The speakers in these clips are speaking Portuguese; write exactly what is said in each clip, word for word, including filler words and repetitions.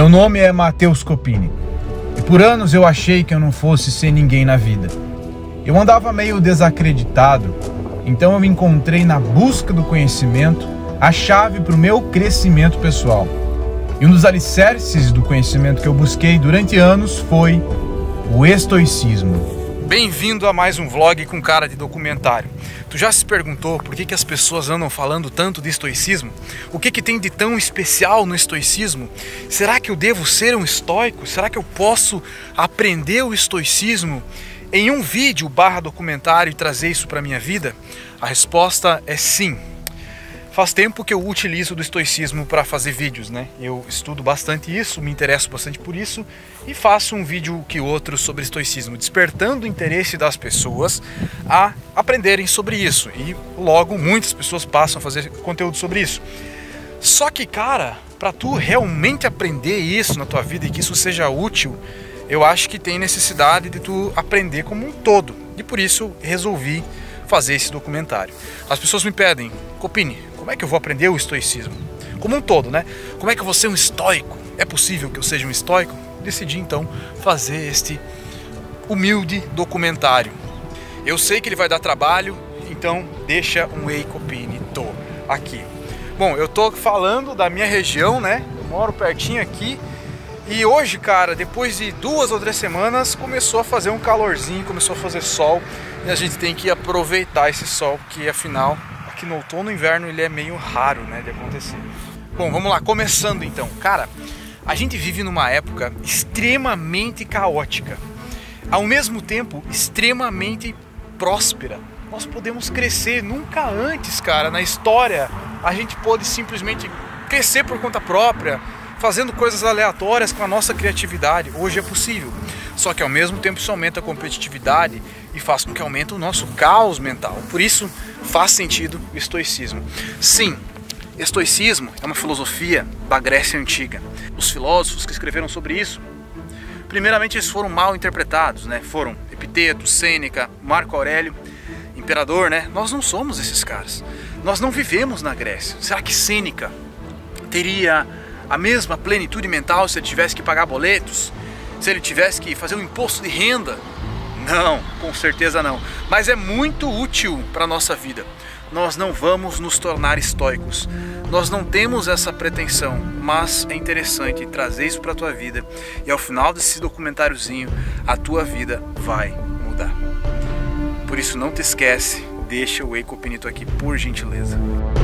Meu nome é Matheus Copini e por anos eu achei que eu não fosse ser ninguém na vida. Eu andava meio desacreditado, então eu encontrei na busca do conhecimento a chave para o meu crescimento pessoal. E um dos alicerces do conhecimento que eu busquei durante anos foi o estoicismo. Bem-vindo a mais um vlog com cara de documentário. Tu já se perguntou por que, que as pessoas andam falando tanto de estoicismo? O que, que tem de tão especial no estoicismo? Será que eu devo ser um estoico? Será que eu posso aprender o estoicismo em um vídeo barra documentário e trazer isso para a minha vida? A resposta é sim. Faz tempo que eu utilizo do estoicismo para fazer vídeos, né? Eu estudo bastante isso, me interesso bastante por isso e faço um vídeo que outro sobre estoicismo, despertando o interesse das pessoas a aprenderem sobre isso. E logo muitas pessoas passam a fazer conteúdo sobre isso. Só que, cara, para tu realmente aprender isso na tua vida e que isso seja útil, eu acho que tem necessidade de tu aprender como um todo. E por isso resolvi fazer esse documentário. As pessoas me pedem, Copini, como é que eu vou aprender o estoicismo? Como um todo, né? Como é que eu vou ser um estoico? É possível que eu seja um estoico? Decidi então fazer este humilde documentário. Eu sei que ele vai dar trabalho, então deixa um Ei Copini, tô aqui. Bom, eu tô falando da minha região, né? Eu moro pertinho aqui. E hoje, cara, depois de duas ou três semanas, começou a fazer um calorzinho, começou a fazer sol. E a gente tem que aproveitar esse sol, que afinal, aqui no outono e inverno, ele é meio raro, né, de acontecer. Bom, vamos lá, começando então. Cara, a gente vive numa época extremamente caótica, ao mesmo tempo extremamente próspera. Nós podemos crescer, nunca antes, cara, na história a gente pôde simplesmente crescer por conta própria, fazendo coisas aleatórias com a nossa criatividade. Hoje é possível. Só que ao mesmo tempo isso aumenta a competitividade e faz com que aumente o nosso caos mental. Por isso faz sentido o estoicismo. Sim, estoicismo é uma filosofia da Grécia Antiga. Os filósofos que escreveram sobre isso, primeiramente eles foram mal interpretados, né? Foram Epiteto, Sêneca, Marco Aurélio, imperador, né? Nós não somos esses caras. Nós não vivemos na Grécia. Será que Sêneca teria a mesma plenitude mental se ele tivesse que pagar boletos? Se ele tivesse que fazer um imposto de renda? Não, com certeza não. Mas é muito útil para a nossa vida. Nós não vamos nos tornar estoicos. Nós não temos essa pretensão, mas é interessante trazer isso para a tua vida. E ao final desse documentáriozinho, a tua vida vai mudar. Por isso não te esquece, deixa o Ei Copini aqui, por gentileza.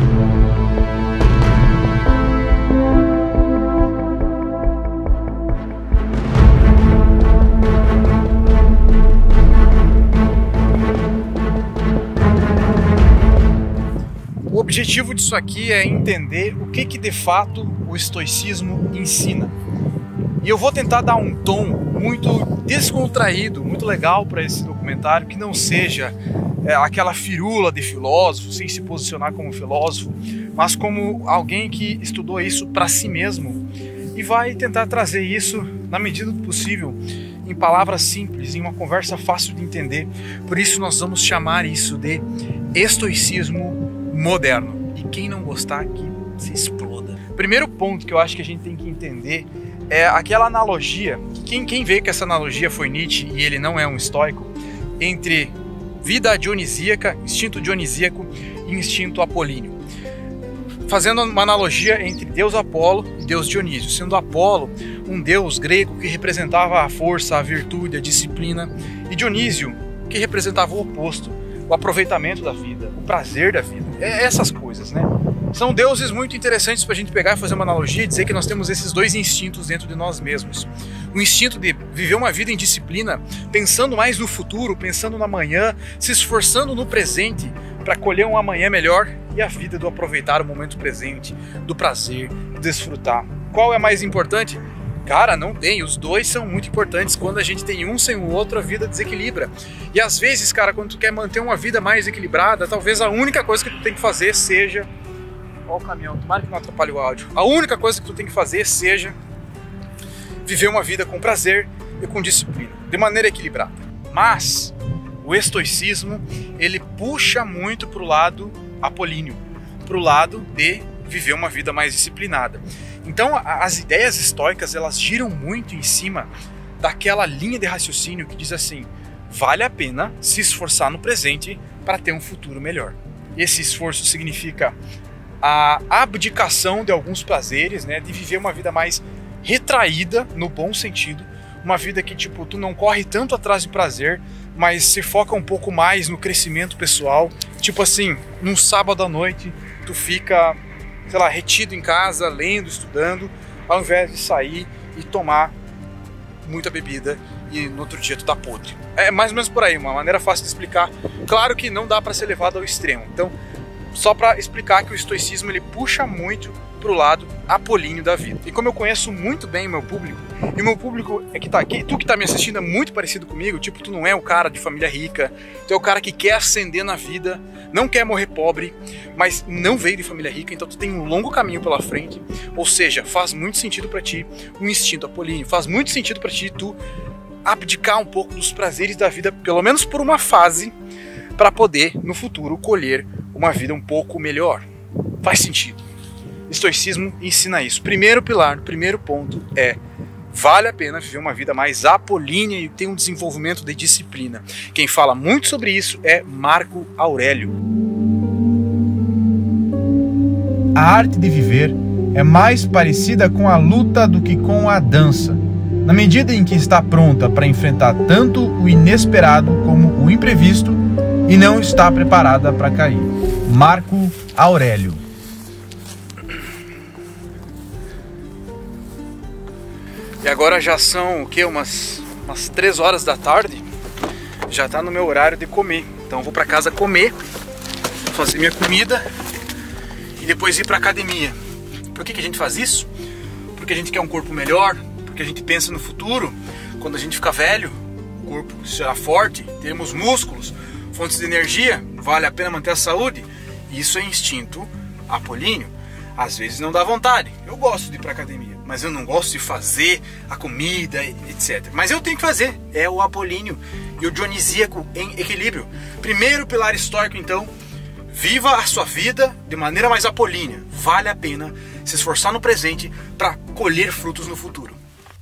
O objetivo disso aqui é entender o que que de fato o estoicismo ensina. E eu vou tentar dar um tom muito descontraído, muito legal para esse documentário, que não seja é, aquela firula de filósofo, sem se posicionar como filósofo, mas como alguém que estudou isso para si mesmo e vai tentar trazer isso, na medida do possível, em palavras simples, em uma conversa fácil de entender. Por isso nós vamos chamar isso de estoicismo moderno. E quem não gostar aqui, se exploda. Primeiro ponto que eu acho que a gente tem que entender é aquela analogia, que quem, quem vê que essa analogia foi Nietzsche e ele não é um estoico, entre vida dionisíaca, instinto dionisíaco e instinto apolíneo. Fazendo uma analogia entre Deus Apolo e Deus Dionísio, sendo Apolo um deus grego que representava a força, a virtude, a disciplina, e Dionísio que representava o oposto, o aproveitamento da vida, o prazer da vida. É essas coisas, né? São deuses muito interessantes para a gente pegar e fazer uma analogia e dizer que nós temos esses dois instintos dentro de nós mesmos. O instinto de viver uma vida em disciplina, pensando mais no futuro, pensando no amanhã, se esforçando no presente para colher um amanhã melhor, e a vida do aproveitar o momento presente, do prazer, do desfrutar. Qual é mais importante? Cara, não tem, os dois são muito importantes. Quando a gente tem um sem o outro, a vida desequilibra. E às vezes, cara, quando tu quer manter uma vida mais equilibrada, talvez a única coisa que tu tem que fazer seja... Olha o caminhão, tomara que não atrapalhe o áudio. A única coisa que tu tem que fazer seja viver uma vida com prazer e com disciplina, de maneira equilibrada. Mas o estoicismo, ele puxa muito para o lado apolíneo, para o lado de viver uma vida mais disciplinada. Então as ideias estoicas, elas giram muito em cima daquela linha de raciocínio que diz assim: vale a pena se esforçar no presente para ter um futuro melhor. Esse esforço significa a abdicação de alguns prazeres, né, de viver uma vida mais retraída, no bom sentido, uma vida que tipo tu não corre tanto atrás de prazer, mas se foca um pouco mais no crescimento pessoal. Tipo assim, num sábado à noite tu fica, sei lá, retido em casa, lendo, estudando, ao invés de sair e tomar muita bebida e no outro dia tu tá podre. É mais ou menos por aí, uma maneira fácil de explicar. Claro que não dá para ser levado ao extremo. Então, só para explicar que o estoicismo ele puxa muito pro lado apolíneo da vida. E como eu conheço muito bem o meu público, e o meu público é que tá aqui, tu que tá me assistindo é muito parecido comigo, tipo, tu não é o cara de família rica, tu é o cara que quer ascender na vida, não quer morrer pobre, mas não veio de família rica, então tu tem um longo caminho pela frente. Ou seja, faz muito sentido para ti um instinto apolíneo, faz muito sentido para ti tu abdicar um pouco dos prazeres da vida, pelo menos por uma fase, para poder no futuro colher uma vida um pouco melhor. Faz sentido. Estoicismo ensina isso. Primeiro pilar, primeiro ponto é: vale a pena viver uma vida mais apolínea e ter um desenvolvimento de disciplina. Quem fala muito sobre isso é Marco Aurélio. A arte de viver é mais parecida com a luta do que com a dança, na medida em que está pronta para enfrentar tanto o inesperado como o imprevisto e não está preparada para cair. Marco Aurélio. E agora já são o que? Umas, umas três horas da tarde. Já está no meu horário de comer. Então eu vou para casa comer, fazer minha comida e depois ir para academia. Por que que a gente faz isso? Porque a gente quer um corpo melhor, porque a gente pensa no futuro. Quando a gente ficar velho, o corpo será forte, teremos músculos, fontes de energia, vale a pena manter a saúde. Isso é instinto apolíneo. Às vezes não dá vontade. Eu gosto de ir para academia, mas eu não gosto de fazer a comida, etcétera. Mas eu tenho que fazer. É o apolíneo e o dionisíaco em equilíbrio. Primeiro pilar estoico, então: viva a sua vida de maneira mais apolínea. Vale a pena se esforçar no presente para colher frutos no futuro.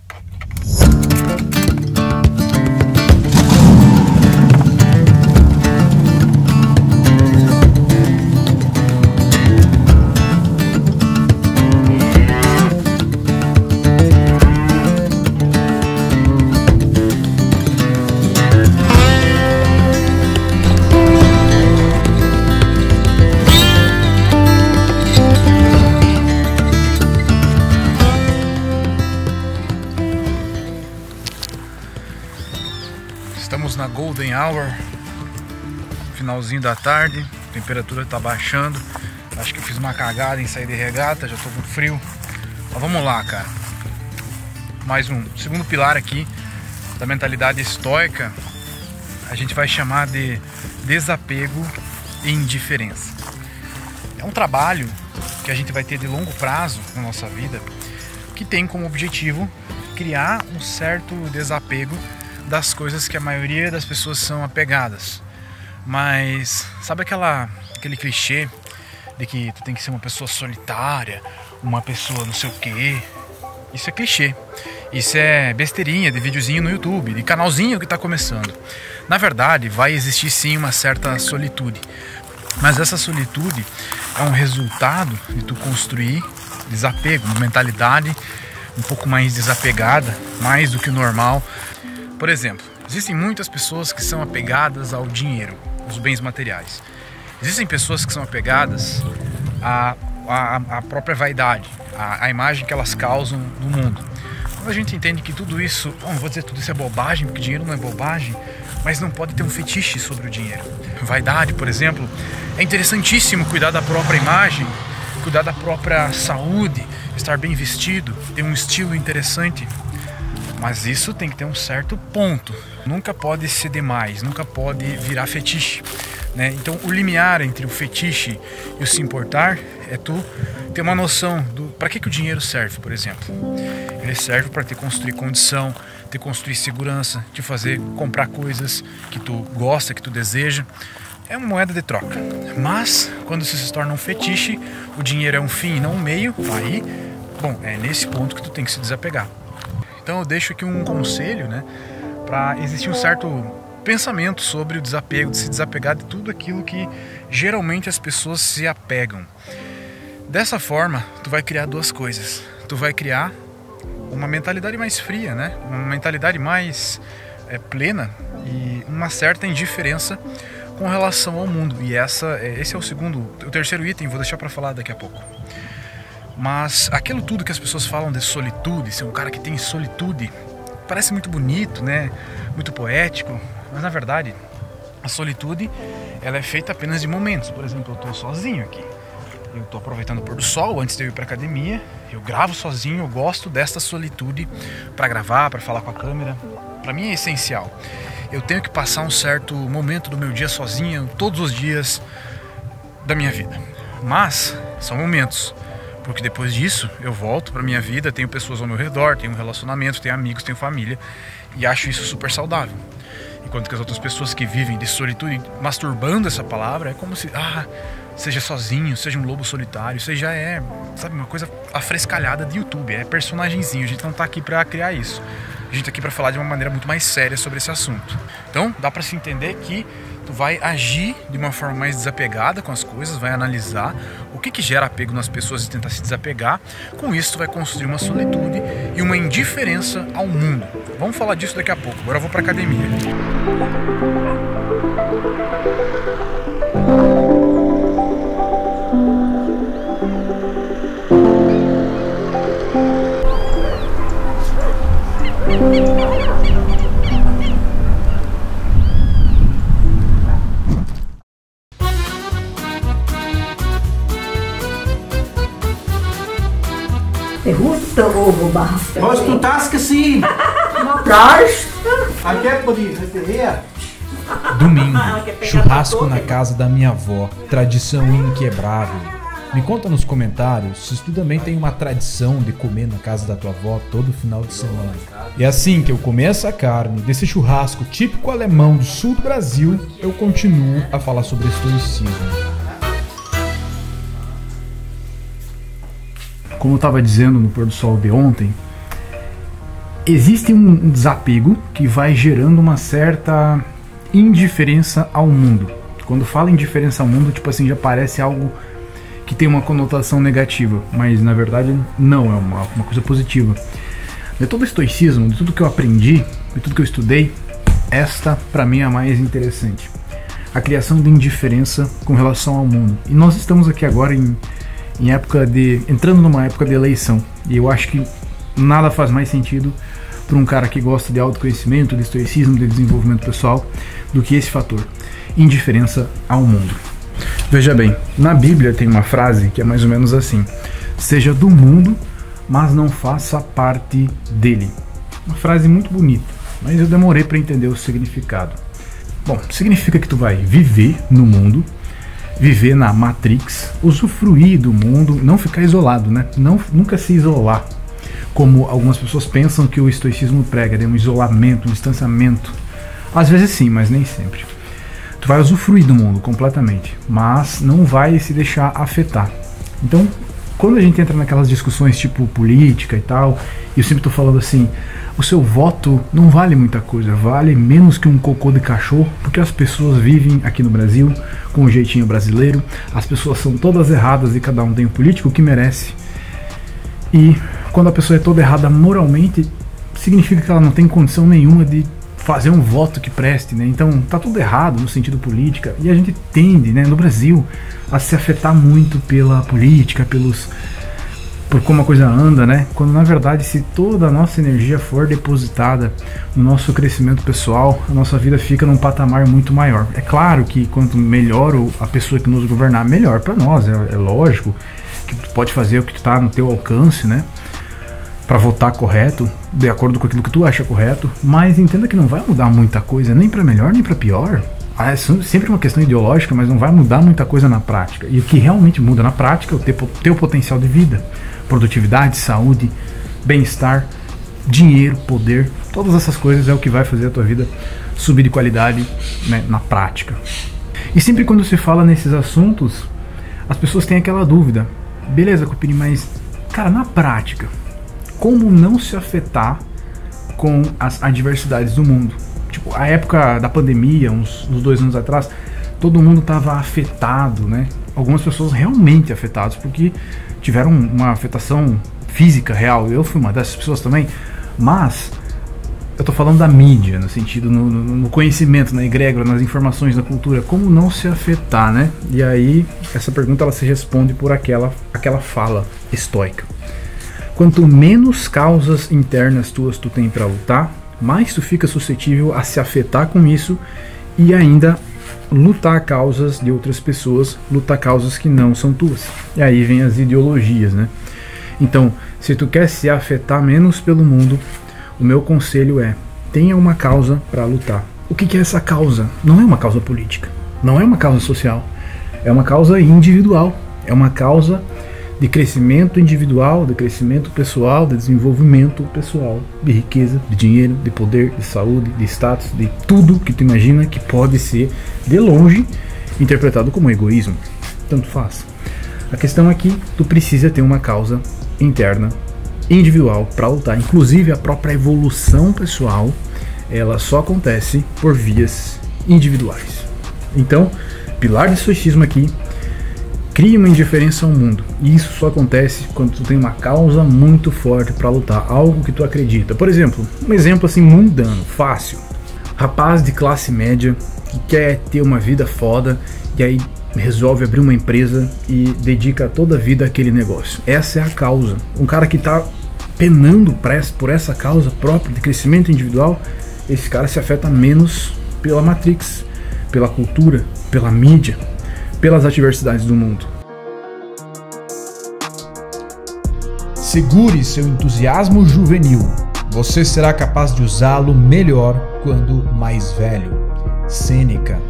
Estamos na Golden Hour, finalzinho da tarde, a temperatura está baixando. Acho que eu fiz uma cagada em sair de regata, já estou com frio. Mas vamos lá, cara. Mais um segundo pilar aqui da mentalidade estoica, a gente vai chamar de desapego e indiferença. É um trabalho que a gente vai ter de longo prazo na nossa vida, que tem como objetivo criar um certo desapego das coisas que a maioria das pessoas são apegadas. Mas sabe aquela, aquele clichê de que tu tem que ser uma pessoa solitária, uma pessoa não sei o quê? Isso é clichê. Isso é besteirinha de videozinho no YouTube, de canalzinho que está começando. Na verdade, vai existir sim uma certa solitude. Mas essa solitude é um resultado de tu construir desapego, uma mentalidade um pouco mais desapegada, mais do que o normal. Por exemplo, existem muitas pessoas que são apegadas ao dinheiro, aos bens materiais. Existem pessoas que são apegadas à, à, à própria vaidade, à, à imagem que elas causam no mundo. Quando a gente entende que tudo isso, bom, não vou dizer tudo isso é bobagem, porque dinheiro não é bobagem, mas não pode ter um fetiche sobre o dinheiro. Vaidade, por exemplo, é interessantíssimo cuidar da própria imagem, cuidar da própria saúde, estar bem vestido, ter um estilo interessante. Mas isso tem que ter um certo ponto. Nunca pode ser demais, nunca pode virar fetiche, né? Então o limiar entre o fetiche e o se importar é tu ter uma noção do para que, que o dinheiro serve, por exemplo. Ele serve para te construir condição, te construir segurança, te fazer comprar coisas que tu gosta, que tu deseja. É uma moeda de troca. Mas quando isso se torna um fetiche, o dinheiro é um fim e não um meio, aí Bom, é nesse ponto que tu tem que se desapegar. Então eu deixo aqui um conselho, né, para existir um certo pensamento sobre o desapego, de se desapegar de tudo aquilo que geralmente as pessoas se apegam. Dessa forma, tu vai criar duas coisas. Tu vai criar uma mentalidade mais fria, né? Uma mentalidade mais é, plena e uma certa indiferença com relação ao mundo. E essa, esse é o segundo, o terceiro item, vou deixar para falar daqui a pouco. Mas aquilo tudo que as pessoas falam de solitude, ser um cara que tem solitude, parece muito bonito, né? Muito poético, mas na verdade a solitude ela é feita apenas de momentos. Por exemplo, eu estou sozinho aqui. Eu estou aproveitando o pôr do sol antes de eu ir para academia. Eu gravo sozinho, eu gosto desta solitude para gravar, para falar com a câmera. Para mim é essencial. Eu tenho que passar um certo momento do meu dia sozinho, todos os dias da minha vida. Mas são momentos, porque depois disso eu volto para minha vida, tenho pessoas ao meu redor, tenho um relacionamento, tenho amigos, tenho família e acho isso super saudável. Enquanto que as outras pessoas que vivem de solitude, masturbando essa palavra, é como se, ah, seja sozinho, seja um lobo solitário, isso aí já é, sabe, uma coisa afrescalhada de YouTube, é personagenzinho, a gente não tá aqui pra criar isso. A gente tá aqui pra falar de uma maneira muito mais séria sobre esse assunto. Então, dá pra se entender que tu vai agir de uma forma mais desapegada com as coisas, vai analisar o que que gera apego nas pessoas e tentar se desapegar. Com isso, tu vai construir uma solitude e uma indiferença ao mundo. Vamos falar disso daqui a pouco. Agora eu vou pra academia. Pergunta, ovo barra. Mas tu estás assim. Traz. Aqui é por isso, Domingo, churrasco na casa da minha avó, tradição inquebrável. Me conta nos comentários se tu também tem uma tradição de comer na casa da tua avó todo final de semana. E assim que eu comer essa carne desse churrasco típico alemão do sul do Brasil, eu continuo a falar sobre estoicismo. Como eu estava dizendo no pôr do sol de ontem, existe um desapego que vai gerando uma certa indiferença ao mundo. Quando fala indiferença ao mundo, tipo assim, já parece algo que tem uma conotação negativa, mas na verdade não, é uma, uma coisa positiva. De todo o estoicismo, de tudo que eu aprendi, de tudo que eu estudei, esta pra mim é a mais interessante. A criação de indiferença com relação ao mundo. E nós estamos aqui agora em em época de, entrando numa época de eleição, e eu acho que nada faz mais sentido para um cara que gosta de autoconhecimento, de estoicismo, de desenvolvimento pessoal, do que esse fator, indiferença ao mundo. Veja bem, na Bíblia tem uma frase que é mais ou menos assim: seja do mundo, mas não faça parte dele. Uma frase muito bonita, mas eu demorei para entender o significado. Bom, significa que tu vai viver no mundo, viver na Matrix, usufruir do mundo, não ficar isolado, né? Não, nunca se isolar, como algumas pessoas pensam que o estoicismo prega, né? Um isolamento, um distanciamento. Às vezes sim, mas nem sempre. Tu vai usufruir do mundo completamente, mas não vai se deixar afetar. Então, quando a gente entra naquelas discussões tipo política e tal, e eu sempre tô falando assim, o seu voto não vale muita coisa, vale menos que um cocô de cachorro, porque as pessoas vivem aqui no Brasil com um jeitinho brasileiro, as pessoas são todas erradas e cada um tem o político que merece. E quando a pessoa é toda errada moralmente, significa que ela não tem condição nenhuma de fazer um voto que preste, né? Então tá tudo errado no sentido política, e a gente tende, né, no Brasil, a se afetar muito pela política, pelos por como a coisa anda, né? Quando na verdade, se toda a nossa energia for depositada no nosso crescimento pessoal, a nossa vida fica num patamar muito maior. É claro que quanto melhor a pessoa que nos governar, melhor para nós, é, é lógico que tu pode fazer o que está no teu alcance, né? Para votar correto, de acordo com aquilo que tu acha correto, mas entenda que não vai mudar muita coisa, nem para melhor nem para pior. É sempre uma questão ideológica, mas não vai mudar muita coisa na prática. E o que realmente muda na prática é o teu, teu potencial de vida, produtividade, saúde, bem-estar, dinheiro, poder. Todas essas coisas é o que vai fazer a tua vida subir de qualidade, né, na prática. E sempre quando se fala nesses assuntos, as pessoas têm aquela dúvida. Beleza, Cupini, mas cara, na prática, como não se afetar com as adversidades do mundo? Tipo, a época da pandemia, uns, uns dois anos atrás, todo mundo estava afetado, né? Algumas pessoas realmente afetadas, porque tiveram uma afetação física real. Eu fui uma dessas pessoas também, mas eu tô falando da mídia, no sentido, no, no conhecimento, na egrégora, nas informações, na cultura, como não se afetar, né? E aí, essa pergunta, ela se responde por aquela, aquela fala estoica. Quanto menos causas internas tuas tu tem para lutar, mais tu fica suscetível a se afetar com isso e ainda lutar causas de outras pessoas, lutar causas que não são tuas. E aí vem as ideologias, né? Então, se tu quer se afetar menos pelo mundo, o meu conselho é, tenha uma causa para lutar. O que, que é essa causa? Não é uma causa política, não é uma causa social, é uma causa individual, é uma causa de crescimento individual, de crescimento pessoal, de desenvolvimento pessoal, de riqueza, de dinheiro, de poder, de saúde, de status, de tudo que tu imagina que pode ser, de longe, interpretado como egoísmo. Tanto faz. A questão é que tu precisa ter uma causa interna, individual, para lutar. Inclusive a própria evolução pessoal, ela só acontece por vias individuais. Então, pilar de estoicismo aqui, cria uma indiferença ao mundo. E isso só acontece quando tu tem uma causa muito forte para lutar, algo que tu acredita. Por exemplo, um exemplo assim mundano, fácil. Rapaz de classe média que quer ter uma vida foda e aí resolve abrir uma empresa e dedica toda a vida àquele negócio. Essa é a causa. Um cara que está penando por essa causa própria de crescimento individual, esse cara se afeta menos pela Matrix, pela cultura, pela mídia, pelas adversidades do mundo. Segure seu entusiasmo juvenil. Você será capaz de usá-lo melhor quando mais velho. Sêneca.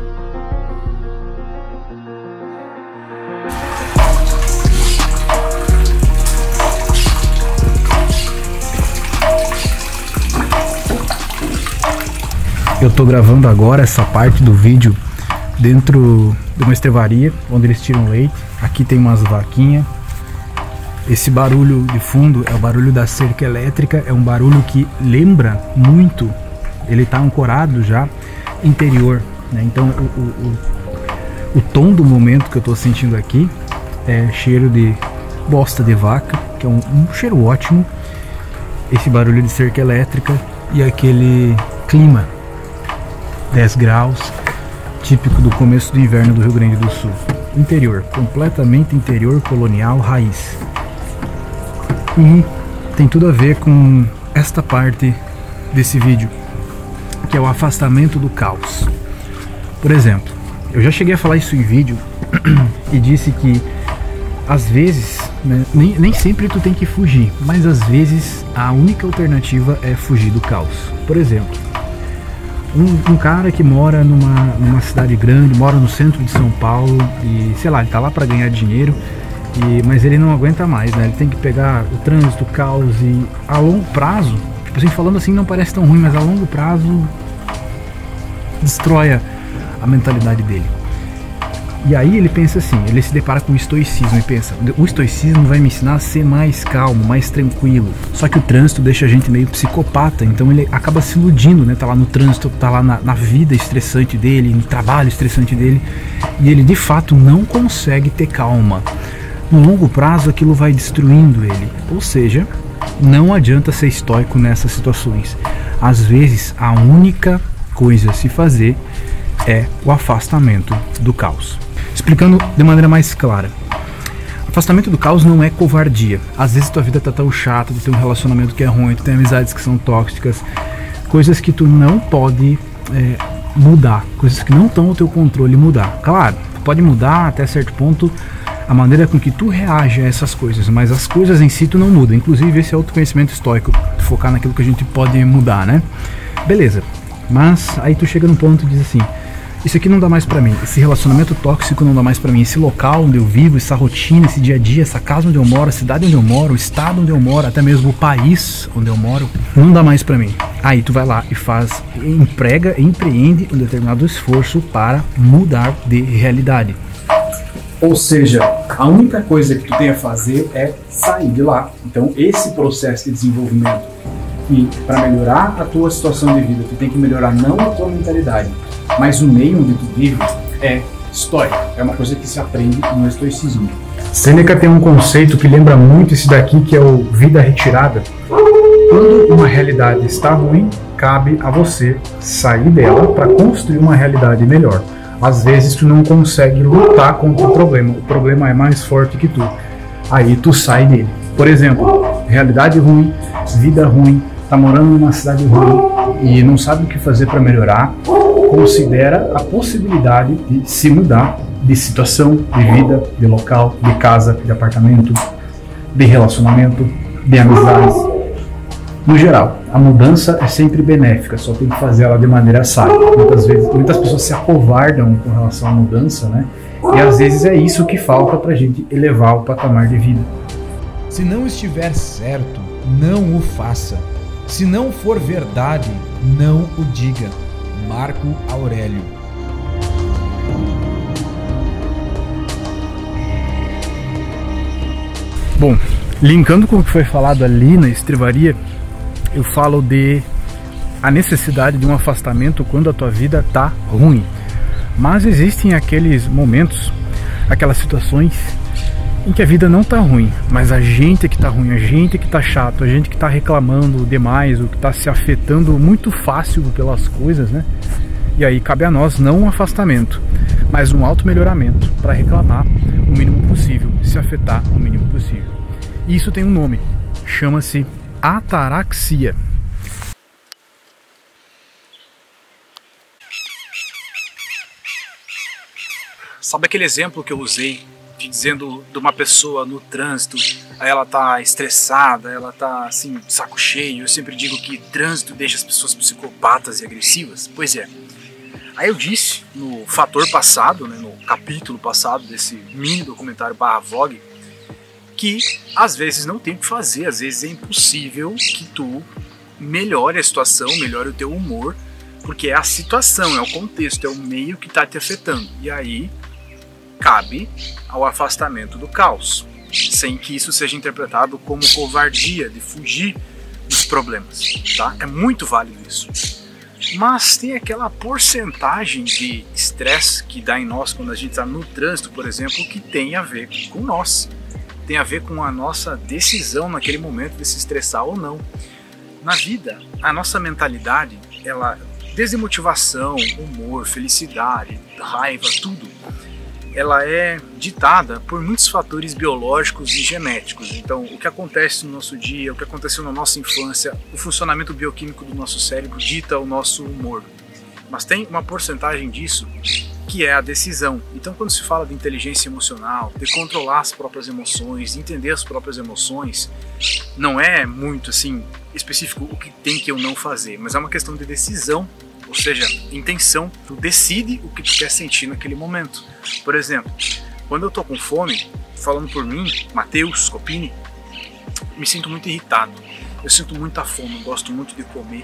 Eu tô gravando agora essa parte do vídeo dentro de uma estrevaria onde eles tiram leite. Aqui tem umas vaquinhas. Esse barulho de fundo é o barulho da cerca elétrica, é um barulho que lembra muito, ele está ancorado já interior, né? Então o, o, o, o tom do momento que eu estou sentindo aqui é cheiro de bosta de vaca, que é um, um cheiro ótimo, esse barulho de cerca elétrica e aquele clima dez graus, típico do começo do inverno do Rio Grande do Sul. Interior, completamente interior, colonial, raiz. E tem tudo a ver com esta parte desse vídeo, que é o afastamento do caos. Por exemplo, eu já cheguei a falar isso em vídeo e disse que às vezes, né, nem, nem sempre tu tem que fugir, mas às vezes a única alternativa é fugir do caos. Por exemplo, um, um cara que mora numa, numa cidade grande, mora no centro de São Paulo e sei lá, ele tá lá para ganhar dinheiro. E, mas ele não aguenta mais, né? Ele tem que pegar o trânsito, o caos e a longo prazo, tipo assim, falando assim não parece tão ruim, mas a longo prazo destrói a mentalidade dele. E aí ele pensa assim, ele se depara com o estoicismo e pensa, o estoicismo vai me ensinar a ser mais calmo, mais tranquilo. Só que o trânsito deixa a gente meio psicopata, então ele acaba se iludindo, né? Tá lá no trânsito, tá lá na, na vida estressante dele, no trabalho estressante dele, e ele de fato não consegue ter calma. No longo prazo aquilo vai destruindo ele, ou seja, não adianta ser estoico nessas situações. Às vezes a única coisa a se fazer é o afastamento do caos. Explicando de maneira mais clara, afastamento do caos não é covardia. Às vezes tua vida tá tão chata, tu tem um relacionamento que é ruim, tu tem amizades que são tóxicas, coisas que tu não pode é, mudar, coisas que não estão ao teu controle mudar. Claro, tu pode mudar até certo ponto a maneira com que tu reage a essas coisas, mas as coisas em si tu não muda. Inclusive esse é outro conhecimento estoico, focar naquilo que a gente pode mudar, né? Beleza, mas aí tu chega num ponto e diz assim, isso aqui não dá mais pra mim, esse relacionamento tóxico não dá mais pra mim, esse local onde eu vivo, essa rotina, esse dia a dia, essa casa onde eu moro, a cidade onde eu moro, o estado onde eu moro, até mesmo o país onde eu moro, não dá mais pra mim. Aí tu vai lá e faz, emprega, empreende um determinado esforço para mudar de realidade. Ou seja, a única coisa que tu tem a fazer é sair de lá. Então esse processo de desenvolvimento, e para melhorar a tua situação de vida, tu tem que melhorar não a tua mentalidade, mas o meio onde tu vive, é história. É uma coisa que se aprende no estoicismo. Sêneca tem um conceito que lembra muito esse daqui, que é o vida retirada. Quando uma realidade está ruim, cabe a você sair dela para construir uma realidade melhor. Às vezes tu não consegue lutar contra o problema, o problema é mais forte que tu. Aí tu sai dele. Por exemplo, realidade ruim, vida ruim, tá morando numa cidade ruim e não sabe o que fazer para melhorar, considera a possibilidade de se mudar de situação, de vida, de local, de casa, de apartamento, de relacionamento, de amizades. No geral, a mudança é sempre benéfica, só tem que fazer ela de maneira sábia. Muitas vezes, muitas pessoas se acovardam com relação à mudança, né? E às vezes é isso que falta para a gente elevar o patamar de vida. Se não estiver certo, não o faça. Se não for verdade, não o diga. Marco Aurélio. Bom, linkando com o que foi falado ali na estrivaria, eu falo de a necessidade de um afastamento quando a tua vida tá ruim. Mas existem aqueles momentos, aquelas situações em que a vida não tá ruim, mas a gente é que tá ruim, a gente é que tá chato, a gente que tá reclamando demais, ou que tá se afetando muito fácil pelas coisas, né? E aí cabe a nós não um afastamento, mas um auto-melhoramento para reclamar o mínimo possível, se afetar o mínimo possível. E isso tem um nome, chama-se ataraxia. Sabe aquele exemplo que eu usei, de dizendo de uma pessoa no trânsito, aí ela tá estressada, ela tá assim, saco cheio? Eu sempre digo que trânsito deixa as pessoas psicopatas e agressivas. Pois é. Aí eu disse no fator passado, né, no capítulo passado desse mini documentário barra vlog, que às vezes não tem o que fazer, às vezes é impossível que tu melhore a situação, melhore o teu humor, porque é a situação, é o contexto, é o meio que está te afetando. E aí cabe ao afastamento do caos, sem que isso seja interpretado como covardia de fugir dos problemas, tá? É muito válido isso. Mas tem aquela porcentagem de estresse que dá em nós quando a gente está no trânsito, por exemplo, que tem a ver com nós. Tem a ver com a nossa decisão naquele momento de se estressar ou não. Na vida, a nossa mentalidade, ela, desde motivação, humor, felicidade, raiva, tudo, ela é ditada por muitos fatores biológicos e genéticos. Então, o que acontece no nosso dia, o que aconteceu na nossa infância, o funcionamento bioquímico do nosso cérebro dita o nosso humor. Mas tem uma porcentagem disso que é a decisão. Então, quando se fala de inteligência emocional, de controlar as próprias emoções, de entender as próprias emoções, não é muito assim específico o que tem que eu não fazer, mas é uma questão de decisão, ou seja, intenção. Tu decide o que tu quer sentir naquele momento. Por exemplo, quando eu tô com fome, falando por mim, Matheus Scopini, me sinto muito irritado. Eu sinto muita fome, eu gosto muito de comer.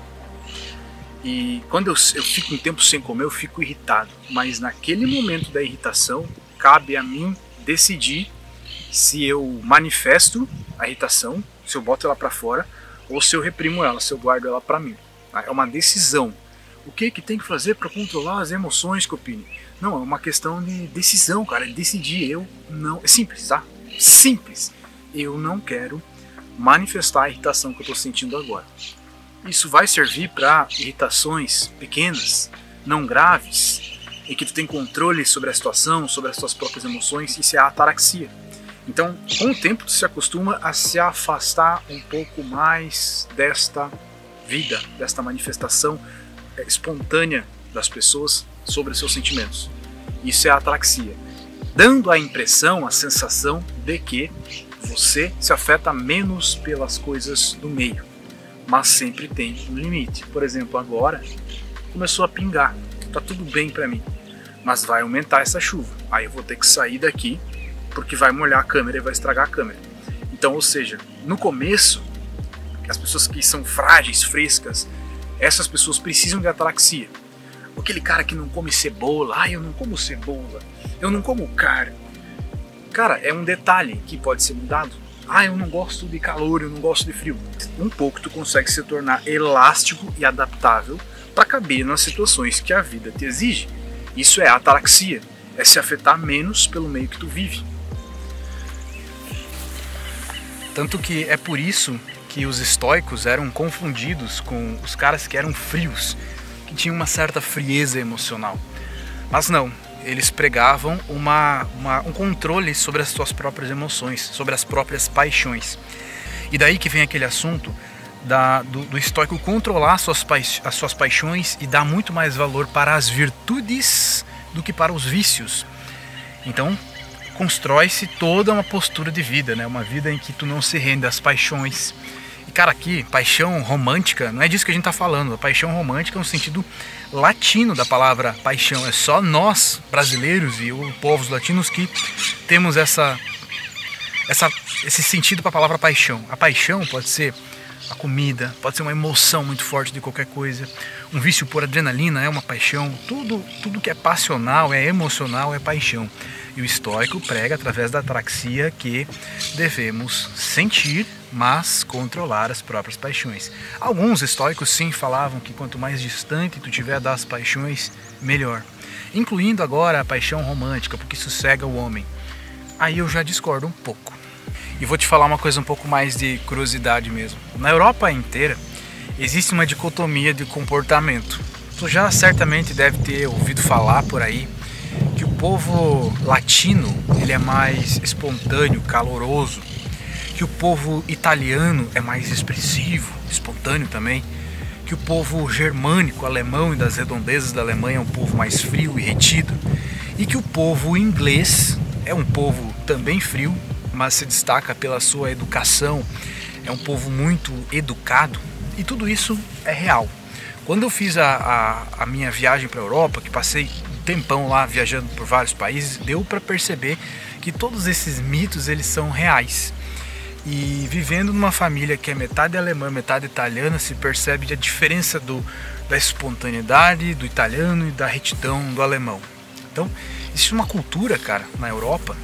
E quando eu, eu fico um tempo sem comer, eu fico irritado. Mas naquele momento da irritação, cabe a mim decidir se eu manifesto a irritação, se eu boto ela para fora, ou se eu reprimo ela, se eu guardo ela para mim. É uma decisão. O que que tem que fazer para controlar as emoções, Scopini? Não, é uma questão de decisão, cara. É decidir. Eu não... É simples, tá? Simples. Eu não quero manifestar a irritação que eu estou sentindo agora. Isso vai servir para irritações pequenas, não graves, em que tu tem controle sobre a situação, sobre as tuas próprias emoções. Isso é a ataraxia. Então, com o tempo, tu se acostuma a se afastar um pouco mais desta vida, desta manifestação espontânea das pessoas sobre os seus sentimentos. Isso é a ataraxia, dando a impressão, a sensação de que você se afeta menos pelas coisas do meio, mas sempre tem um limite. Por exemplo, agora começou a pingar, tá tudo bem para mim, mas vai aumentar essa chuva, aí eu vou ter que sair daqui porque vai molhar a câmera e vai estragar a câmera. Então, ou seja, no começo, as pessoas que são frágeis, frescas, essas pessoas precisam de ataraxia. Aquele cara que não come cebola, ah, eu não como cebola, eu não como carne, Cara, é um detalhe que pode ser mudado. Ah, eu não gosto de calor, eu não gosto de frio. Um pouco tu consegue se tornar elástico e adaptável para caber nas situações que a vida te exige. Isso é ataraxia, é se afetar menos pelo meio que tu vive. Tanto que é por isso que os estoicos eram confundidos com os caras que eram frios, que tinham uma certa frieza emocional. Mas não, eles pregavam uma, uma, um controle sobre as suas próprias emoções, sobre as próprias paixões. E daí que vem aquele assunto da, do, do estoico controlar as suas, as suas paixões e dar muito mais valor para as virtudes do que para os vícios. Então, constrói-se toda uma postura de vida, né? Uma vida em que tu não se rende às paixões. E cara, aqui, paixão romântica, não é disso que a gente tá falando. A paixão romântica é um sentido latino da palavra paixão. É só nós, brasileiros e os povos latinos, que temos essa, essa, esse sentido para a palavra paixão. A paixão pode ser a comida, pode ser uma emoção muito forte de qualquer coisa. Um vício por adrenalina é uma paixão. Tudo, tudo que é passional, é emocional, é paixão. E o estoico prega através da ataraxia que devemos sentir, mas controlar as próprias paixões. Alguns estoicos sim falavam que quanto mais distante tu tiver das paixões, melhor. Incluindo agora a paixão romântica, porque isso cega o homem. Aí eu já discordo um pouco. E vou te falar uma coisa um pouco mais de curiosidade mesmo. Na Europa inteira existe uma dicotomia de comportamento. Tu já certamente deve ter ouvido falar por aí que o povo latino ele é mais espontâneo, caloroso, que o povo italiano é mais expressivo, espontâneo também, que o povo germânico, alemão e das redondezas da Alemanha é um povo mais frio e retido, e que o povo inglês é um povo também frio, mas se destaca pela sua educação, é um povo muito educado, e tudo isso é real. Quando eu fiz a, a, a minha viagem para a Europa, que passei um tempão lá viajando por vários países, deu para perceber que todos esses mitos eles são reais. E vivendo numa família que é metade alemã, metade italiana, se percebe a diferença do, da espontaneidade do italiano e da retidão do alemão. Então, existe uma cultura, cara, na Europa,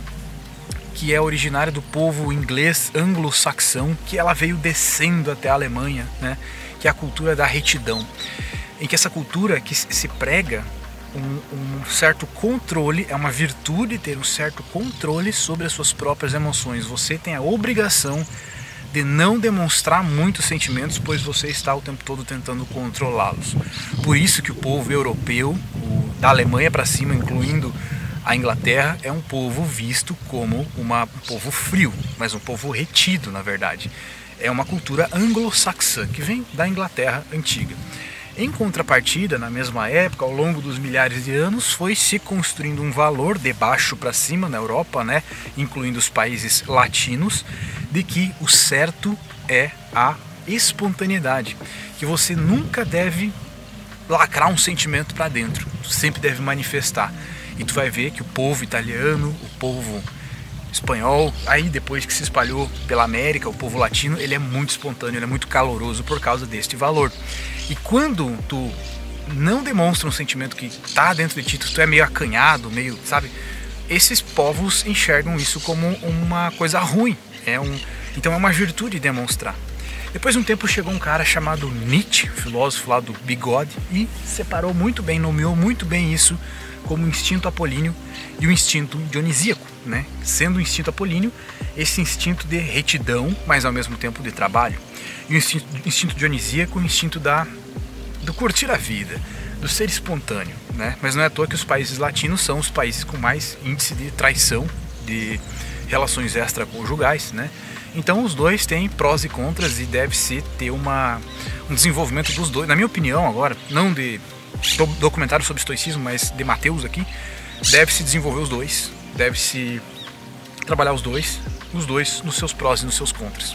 que é originária do povo inglês anglo-saxão, que ela veio descendo até a Alemanha, né? Que é a cultura da retidão, em que essa cultura que se prega um, um certo controle, é uma virtude ter um certo controle sobre as suas próprias emoções. Você tem a obrigação de não demonstrar muitos sentimentos, pois você está o tempo todo tentando controlá-los. Por isso que o povo europeu, o, da Alemanha para cima, incluindo a Inglaterra, é um povo visto como uma, um povo frio, mas um povo retido, na verdade. É uma cultura anglo-saxã, que vem da Inglaterra antiga. Em contrapartida, na mesma época, ao longo dos milhares de anos, foi se construindo um valor de baixo para cima na Europa, né, incluindo os países latinos, de que o certo é a espontaneidade, que você nunca deve lacrar um sentimento para dentro, sempre deve manifestar. E tu vai ver que o povo italiano, o povo espanhol, aí depois que se espalhou pela América, o povo latino, ele é muito espontâneo, ele é muito caloroso por causa deste valor. E quando tu não demonstra um sentimento que está dentro de ti, tu é meio acanhado, meio, sabe? Esses povos enxergam isso como uma coisa ruim. É um, então é uma virtude demonstrar. Depois de um tempo chegou um cara chamado Nietzsche, filósofo lá do bigode, e separou muito bem, nomeou muito bem isso como o instinto apolíneo e o instinto dionisíaco, né? Sendo o instinto apolíneo esse instinto de retidão, mas ao mesmo tempo de trabalho. E o instinto, instinto dionisíaco, o instinto da, do curtir a vida, do ser espontâneo, né? Mas não é à toa que os países latinos são os países com mais índice de traição, de relações extraconjugais, né? Então os dois têm prós e contras e deve-se ter uma, um desenvolvimento dos dois. Na minha opinião agora, não de documentário sobre estoicismo, mas de Mateus aqui, deve-se desenvolver os dois, deve-se trabalhar os dois, os dois nos seus prós e nos seus contras.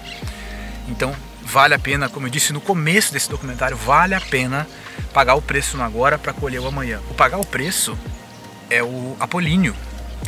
Então vale a pena, como eu disse no começo desse documentário, vale a pena pagar o preço no agora para colher o amanhã. O pagar o preço é o apolíneo.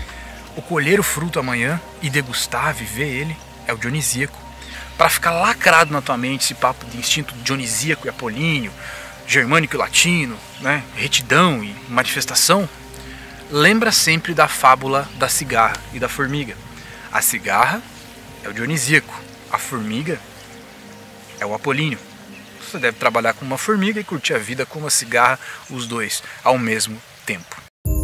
O colher o fruto amanhã e degustar, viver ele, é o dionisíaco. Para ficar lacrado na tua mente esse papo de instinto dionisíaco e apolíneo, germânico e latino, né, retidão e manifestação, lembra sempre da fábula da cigarra e da formiga. A cigarra é o dionisíaco, a formiga é o apolíneo. Você deve trabalhar com uma formiga e curtir a vida com uma cigarra, os dois ao mesmo tempo.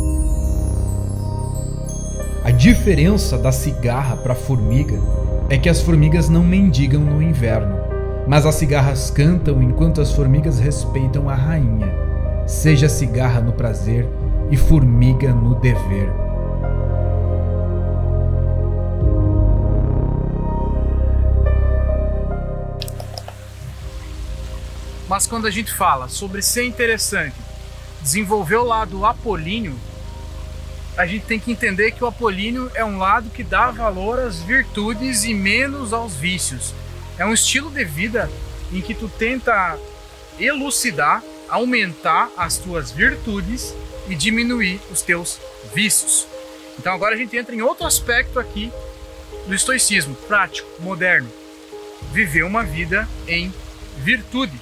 A diferença da cigarra para a formiga é que as formigas não mendigam no inverno, mas as cigarras cantam enquanto as formigas respeitam a rainha. Seja cigarra no prazer e formiga no dever. Mas quando a gente fala sobre ser interessante, desenvolver o lado apolíneo, a gente tem que entender que o apolíneo é um lado que dá valor às virtudes e menos aos vícios. É um estilo de vida em que tu tenta elucidar, aumentar as tuas virtudes e diminuir os teus vícios. Então agora a gente entra em outro aspecto aqui do estoicismo, prático, moderno. Viver uma vida em virtude.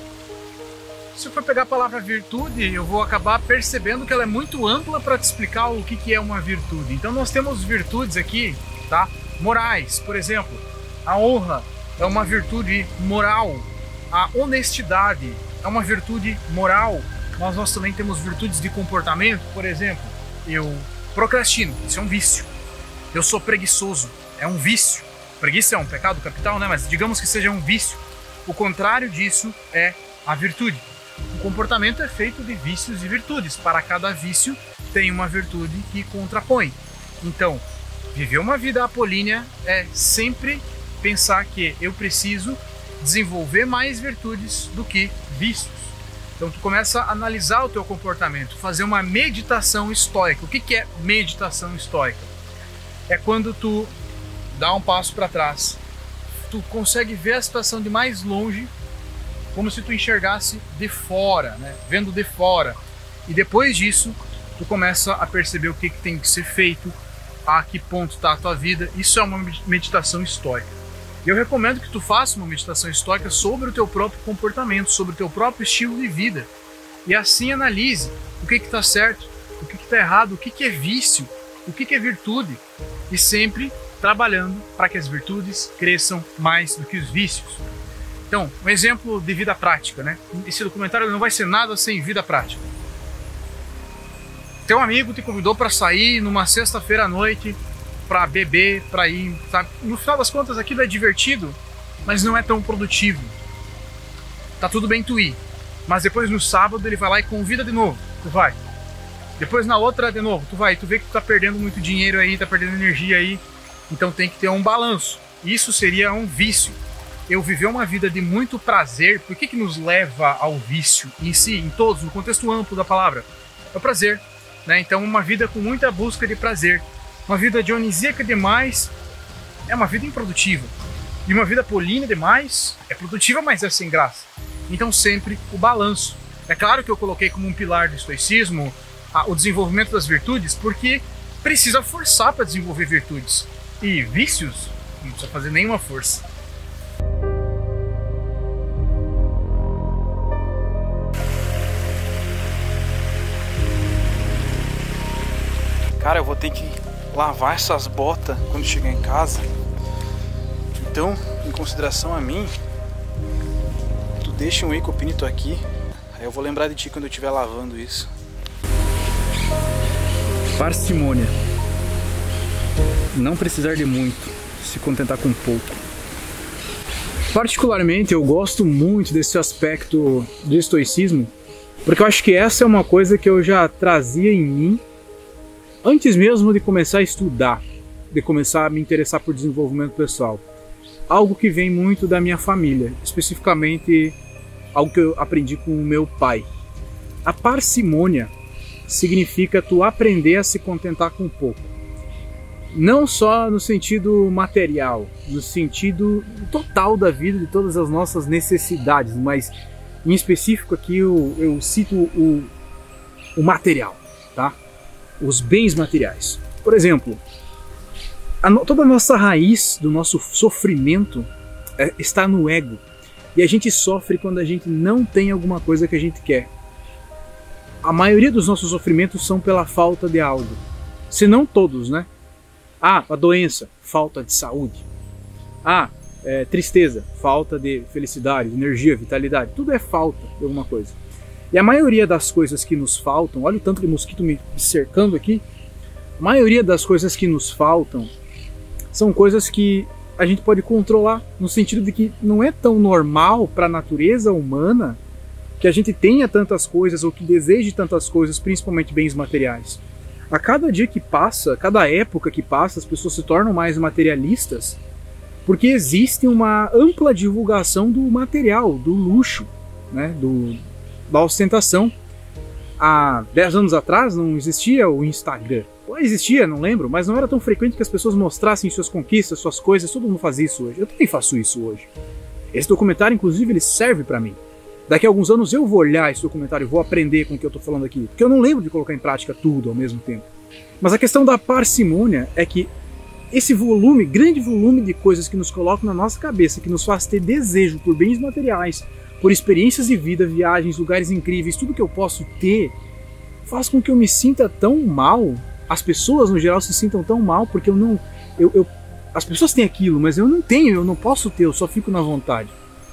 Se eu for pegar a palavra virtude, eu vou acabar percebendo que ela é muito ampla para te explicar o que que é uma virtude. Então nós temos virtudes aqui, tá? Morais, por exemplo, a honra é uma virtude moral, a honestidade é uma virtude moral, mas nós também temos virtudes de comportamento, por exemplo, eu procrastino, isso é um vício. Eu sou preguiçoso, é um vício. Preguiça é um pecado capital, né? Mas digamos que seja um vício. O contrário disso é a virtude. O comportamento é feito de vícios e virtudes. Para cada vício tem uma virtude que contrapõe. Então, viver uma vida apolínea é sempre pensar que eu preciso desenvolver mais virtudes do que vícios. Então tu começa a analisar o teu comportamento, fazer uma meditação estoica. O que que é meditação estoica? É quando tu dá um passo para trás, tu consegue ver a situação de mais longe, como se tu enxergasse de fora, né? Vendo de fora. E depois disso, tu começa a perceber o que, que tem que ser feito, a que ponto está a tua vida. Isso é uma meditação estoica. E eu recomendo que tu faça uma meditação estoica sobre o teu próprio comportamento, sobre o teu próprio estilo de vida. E assim analise o que está certo, o que está errado, o que, que é vício, o que, que é virtude. E sempre trabalhando para que as virtudes cresçam mais do que os vícios. Então, um exemplo de vida prática, né? Esse documentário não vai ser nada sem vida prática. Teu amigo te convidou para sair numa sexta-feira à noite, para beber, para ir, sabe? No final das contas, aquilo é divertido, mas não é tão produtivo. Tá tudo bem tu ir, mas depois no sábado ele vai lá e convida de novo, tu vai. Depois na outra de novo, tu vai, tu vê que tu tá perdendo muito dinheiro aí, tá perdendo energia aí, então tem que ter um balanço. Isso seria um vício. Eu viver uma vida de muito prazer, por que que nos leva ao vício em si, em todos, no contexto amplo da palavra? É o prazer, né? Então uma vida com muita busca de prazer, uma vida dionisíaca demais é uma vida improdutiva. E uma vida apolínea demais é produtiva, mas é sem graça. Então sempre o balanço. É claro que eu coloquei como um pilar do estoicismo a, o desenvolvimento das virtudes, porque precisa forçar para desenvolver virtudes. E vícios, não precisa fazer nenhuma força. Cara, eu vou ter que lavar essas botas quando chegar em casa. Então, em consideração a mim, tu deixa um ecopinito aqui. Aí eu vou lembrar de ti quando eu estiver lavando isso. Parcimônia. Não precisar de muito, se contentar com pouco. Particularmente, eu gosto muito desse aspecto do estoicismo, porque eu acho que essa é uma coisa que eu já trazia em mim antes mesmo de começar a estudar, de começar a me interessar por desenvolvimento pessoal. Algo que vem muito da minha família, especificamente algo que eu aprendi com o meu pai. A parcimônia significa tu aprender a se contentar com pouco. Não só no sentido material, no sentido total da vida, de todas as nossas necessidades, mas em específico aqui eu, eu cito o, o material, tá? Os bens materiais. Por exemplo, a, toda a nossa raiz do nosso sofrimento é, está no ego. E a gente sofre quando a gente não tem alguma coisa que a gente quer. A maioria dos nossos sofrimentos são pela falta de algo. Se não todos, né? Ah, a doença, falta de saúde. Ah, é, tristeza, falta de felicidade, energia, vitalidade. Tudo é falta de alguma coisa. E a maioria das coisas que nos faltam, olha o tanto de mosquito me cercando aqui, a maioria das coisas que nos faltam são coisas que a gente pode controlar, no sentido de que não é tão normal para a natureza humana que a gente tenha tantas coisas ou que deseje tantas coisas, principalmente bens materiais. A cada dia que passa, cada época que passa, as pessoas se tornam mais materialistas porque existe uma ampla divulgação do material, do luxo, né, do, da ostentação. Há dez anos atrás não existia o Instagram. Ou existia, não lembro, mas não era tão frequente que as pessoas mostrassem suas conquistas, suas coisas. Todo mundo fazia isso hoje. Eu também faço isso hoje. Esse documentário, inclusive, ele serve para mim. Daqui a alguns anos eu vou olhar esse documentário e vou aprender com o que eu estou falando aqui, porque eu não lembro de colocar em prática tudo ao mesmo tempo. Mas a questão da parcimônia é que esse volume, grande volume de coisas que nos colocam na nossa cabeça, que nos faz ter desejo por bens materiais, por experiências de vida, viagens, lugares incríveis, tudo que eu posso ter, faz com que eu me sinta tão mal, as pessoas no geral se sintam tão mal, porque eu não... Eu, eu, as pessoas têm aquilo, mas eu não tenho, eu não posso ter, eu só fico na vontade.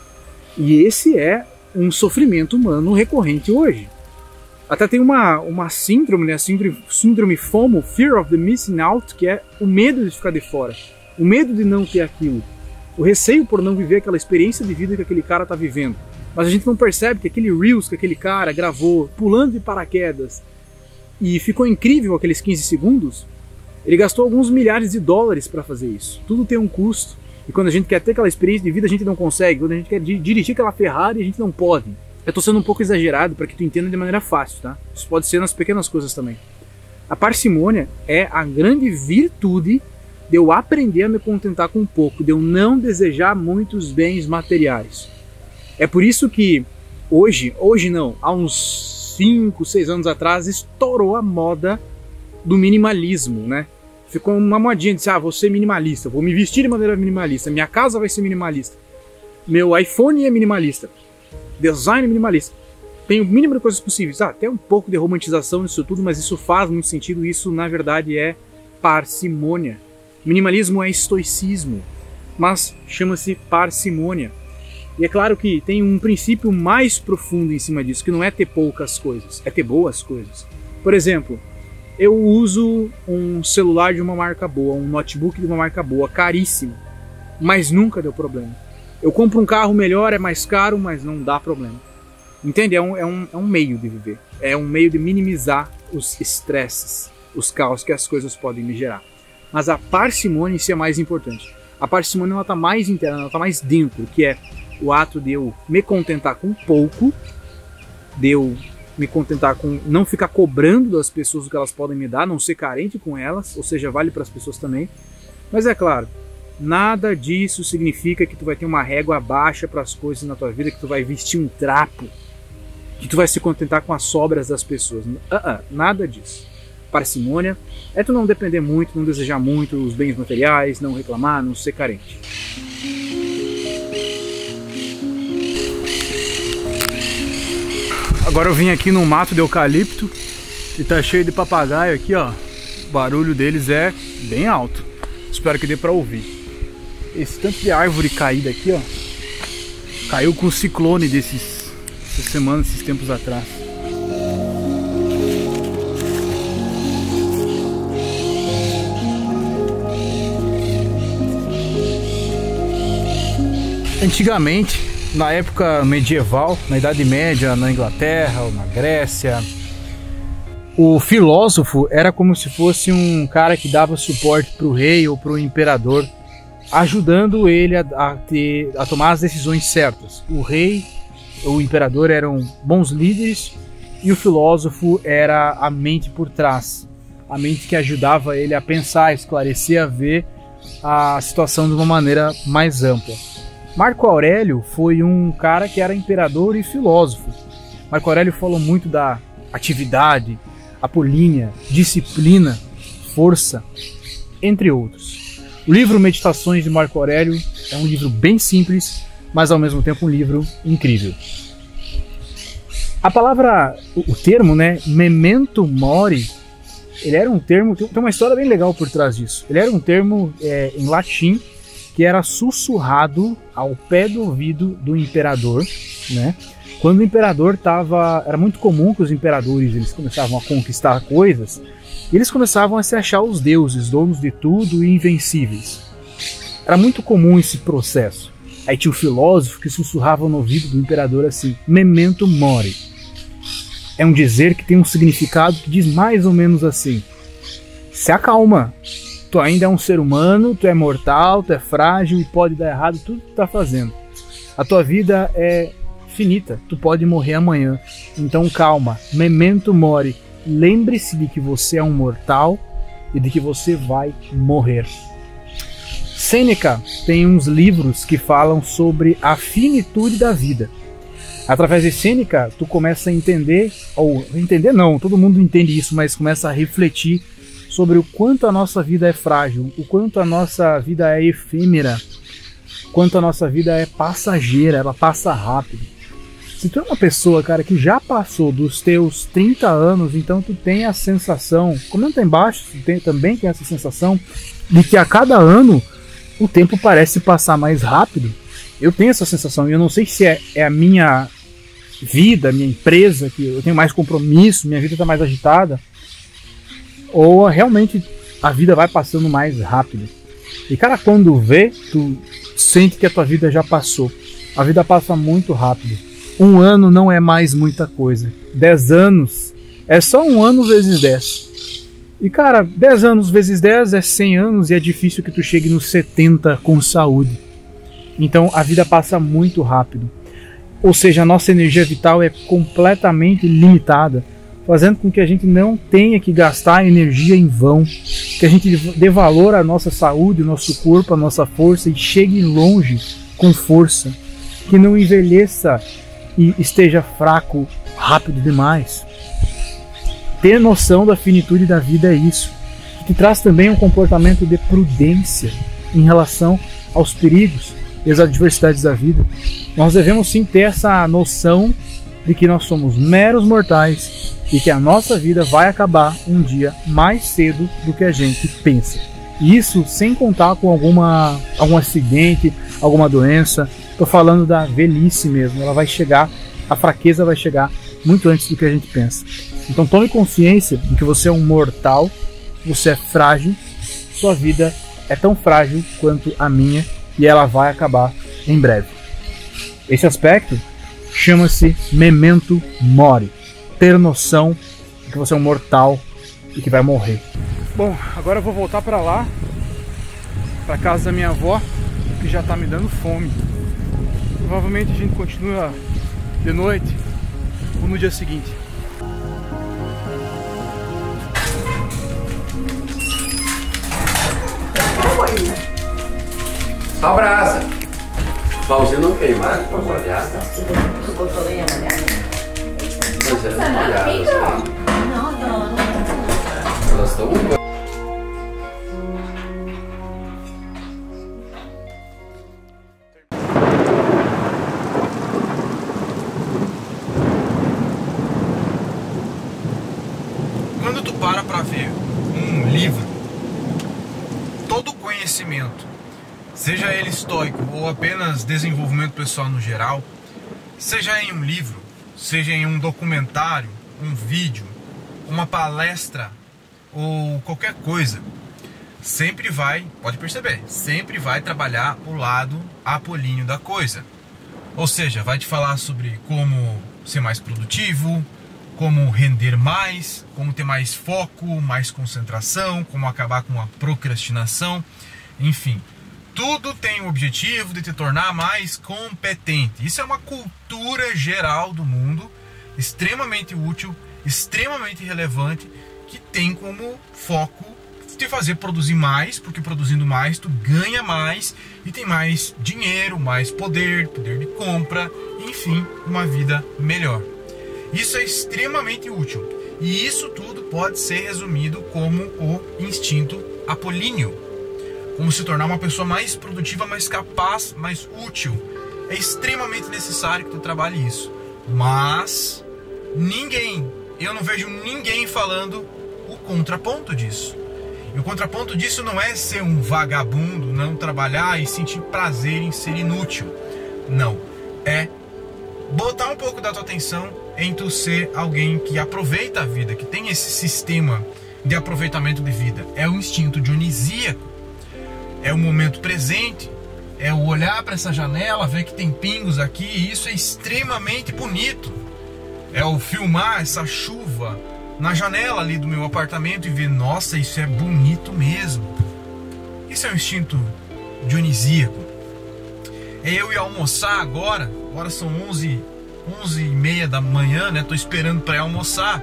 E esse é um sofrimento humano recorrente hoje. Até tem uma, uma síndrome, né? síndrome, síndrome FOMO, Fear of the Missing Out, que é o medo de ficar de fora, o medo de não ter aquilo, o receio por não viver aquela experiência de vida que aquele cara está vivendo. Mas a gente não percebe que aquele Reels que aquele cara gravou, pulando de paraquedas, e ficou incrível aqueles quinze segundos, ele gastou alguns milhares de dólares para fazer isso. Tudo tem um custo. E quando a gente quer ter aquela experiência de vida, a gente não consegue. Quando a gente quer dirigir aquela Ferrari, a gente não pode. Eu estou sendo um pouco exagerado para que tu entenda de maneira fácil, tá? Isso pode ser nas pequenas coisas também. A parcimônia é a grande virtude de eu aprender a me contentar com pouco, de eu não desejar muitos bens materiais. É por isso que hoje, hoje não, há uns cinco, seis anos atrás, estourou a moda do minimalismo, né? Ficou uma modinha de dizer, ah, vou ser minimalista, vou me vestir de maneira minimalista, minha casa vai ser minimalista, meu iPhone é minimalista, design minimalista. Tem o mínimo de coisas possíveis. Ah, tem um pouco de romantização nisso tudo, mas isso faz muito sentido. Isso, na verdade, é parcimônia. Minimalismo é estoicismo, mas chama-se parcimônia. E é claro que tem um princípio mais profundo em cima disso, que não é ter poucas coisas, é ter boas coisas. Por exemplo, eu uso um celular de uma marca boa, um notebook de uma marca boa, caríssimo, mas nunca deu problema. Eu compro um carro melhor, é mais caro, mas não dá problema. Entende? É um, é, um, é um meio de viver. É um meio de minimizar os estresses, os caos que as coisas podem me gerar. Mas a parcimônia em si é mais importante. A parcimônia está mais interna, ela está mais dentro, que é o ato de eu me contentar com pouco, de eu me contentar com não ficar cobrando das pessoas o que elas podem me dar, não ser carente com elas, ou seja, vale para as pessoas também. Mas é claro, nada disso significa que tu vai ter uma régua baixa para as coisas na tua vida, que tu vai vestir um trapo, que tu vai se contentar com as sobras das pessoas. Uh -uh, nada disso. Parcimônia é tu não depender muito, não desejar muito os bens materiais, não reclamar, não ser carente. Agora eu vim aqui no mato de eucalipto e tá cheio de papagaio aqui, ó. O barulho deles é bem alto. Espero que dê pra ouvir. Esse tanto de árvore caída aqui, ó, caiu com o ciclone desses, dessas semanas, esses tempos atrás. Antigamente, na época medieval, na Idade Média, na Inglaterra ou na Grécia, o filósofo era como se fosse um cara que dava suporte para o rei ou para o imperador, ajudando ele a, a, ter, a tomar as decisões certas. O rei ou o imperador eram bons líderes e o filósofo era a mente por trás, a mente que ajudava ele a pensar, a esclarecer, a ver a situação de uma maneira mais ampla. Marco Aurélio foi um cara que era imperador e filósofo. Marco Aurélio falou muito da atividade, apolínea, disciplina, força, entre outros. O livro Meditações de Marco Aurélio é um livro bem simples, mas ao mesmo tempo um livro incrível. A palavra, o termo, né, memento mori, ele era um termo, tem uma história bem legal por trás disso. Ele era um termo é, em latim que era sussurrado ao pé do ouvido do imperador, né? Quando o imperador estava... Era muito comum que os imperadores eles começavam a conquistar coisas, e eles começavam a se achar os deuses, donos de tudo e invencíveis. Era muito comum esse processo. Aí tinha o filósofo que sussurrava no ouvido do imperador assim: memento mori. É um dizer que tem um significado que diz mais ou menos assim: se acalma, tu ainda é um ser humano, tu é mortal, tu é frágil e pode dar errado tudo que tu tá fazendo. A tua vida é finita, tu pode morrer amanhã, então calma, memento mori. Lembre-se de que você é um mortal e de que você vai morrer. Sêneca tem uns livros que falam sobre a finitude da vida. Através de Sêneca, tu começa a entender, ou entender não, todo mundo entende isso, mas começa a refletir sobre o quanto a nossa vida é frágil, o quanto a nossa vida é efêmera, o quanto a nossa vida é passageira, ela passa rápido. Se tu é uma pessoa, cara, que já passou dos teus trinta anos, então tu tem a sensação, comenta aí embaixo, tu tem, também tem essa sensação de que a cada ano o tempo parece passar mais rápido. Eu tenho essa sensação, e eu não sei se é, é a minha vida, minha empresa, que eu tenho mais compromisso, minha vida está mais agitada, ou realmente a vida vai passando mais rápido. E cara, quando vê, tu sente que a tua vida já passou. A vida passa muito rápido. Um ano não é mais muita coisa. Dez anos é só um ano vezes dez. E cara, dez anos vezes dez é cem anos, e é difícil que tu chegue nos setenta com saúde. Então a vida passa muito rápido. Ou seja, a nossa energia vital é completamente limitada, fazendo com que a gente não tenha que gastar energia em vão, que a gente dê valor à nossa saúde, ao nosso corpo, à nossa força, e chegue longe com força, que não envelheça e esteja fraco rápido demais. Ter noção da finitude da vida é isso, que traz também um comportamento de prudência em relação aos perigos e às adversidades da vida. Nós devemos sim ter essa noção de que nós somos meros mortais e que a nossa vida vai acabar um dia mais cedo do que a gente pensa. E isso sem contar com alguma, algum acidente, alguma doença. Estou falando da velhice mesmo, ela vai chegar, a fraqueza vai chegar muito antes do que a gente pensa. Então tome consciência de que você é um mortal, você é frágil, sua vida é tão frágil quanto a minha e ela vai acabar em breve. Esse aspecto chama-se memento mori, ter noção de que você é um mortal e que vai morrer. Bom, agora eu vou voltar para lá, para casa da minha avó, que já está me dando fome. Provavelmente a gente continua de noite ou no dia seguinte. Só brasa. Pauzinho não queimado, tá molhada. Tu botou lenha molhada? Pois é, não molhada. Não, não, não. Elas estão muito. Quando tu para pra ver um livro, todo conhecimento, seja ele estoico ou apenas desenvolvimento pessoal no geral, seja em um livro, seja em um documentário, um vídeo, uma palestra ou qualquer coisa, sempre vai, pode perceber, sempre vai trabalhar o lado apolíneo da coisa. Ou seja, vai te falar sobre como ser mais produtivo, como render mais, como ter mais foco, mais concentração, como acabar com a procrastinação, enfim. Tudo tem o objetivo de te tornar mais competente. Isso é uma cultura geral do mundo, extremamente útil, extremamente relevante, que tem como foco te fazer produzir mais, porque produzindo mais tu ganha mais e tem mais dinheiro, mais poder, poder de compra, enfim, uma vida melhor. Isso é extremamente útil e isso tudo pode ser resumido como o instinto apolíneo. Como se tornar uma pessoa mais produtiva, mais capaz, mais útil. É extremamente necessário que tu trabalhe isso. Mas ninguém, eu não vejo ninguém falando o contraponto disso. E o contraponto disso não é ser um vagabundo, não trabalhar e sentir prazer em ser inútil. Não. É botar um pouco da tua atenção em tu ser alguém que aproveita a vida, que tem esse sistema de aproveitamento de vida. É o instinto dionisíaco. É o momento presente. É o olhar para essa janela, ver que tem pingos aqui, e isso é extremamente bonito. É o filmar essa chuva na janela ali do meu apartamento e ver, nossa, isso é bonito mesmo. Isso é um instinto dionisíaco. É eu ir almoçar agora, agora são onze, onze e meia da manhã, né? Tô esperando para ir almoçar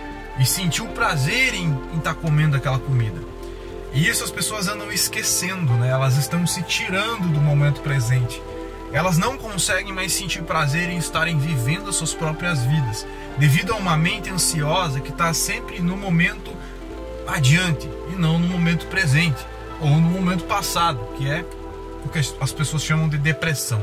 e sentir o prazer em estar comendo aquela comida. E isso as pessoas andam esquecendo, né? Elas estão se tirando do momento presente. Elas não conseguem mais sentir prazer em estarem vivendo as suas próprias vidas, devido a uma mente ansiosa que está sempre no momento adiante e não no momento presente, ou no momento passado, que é o que as pessoas chamam de depressão.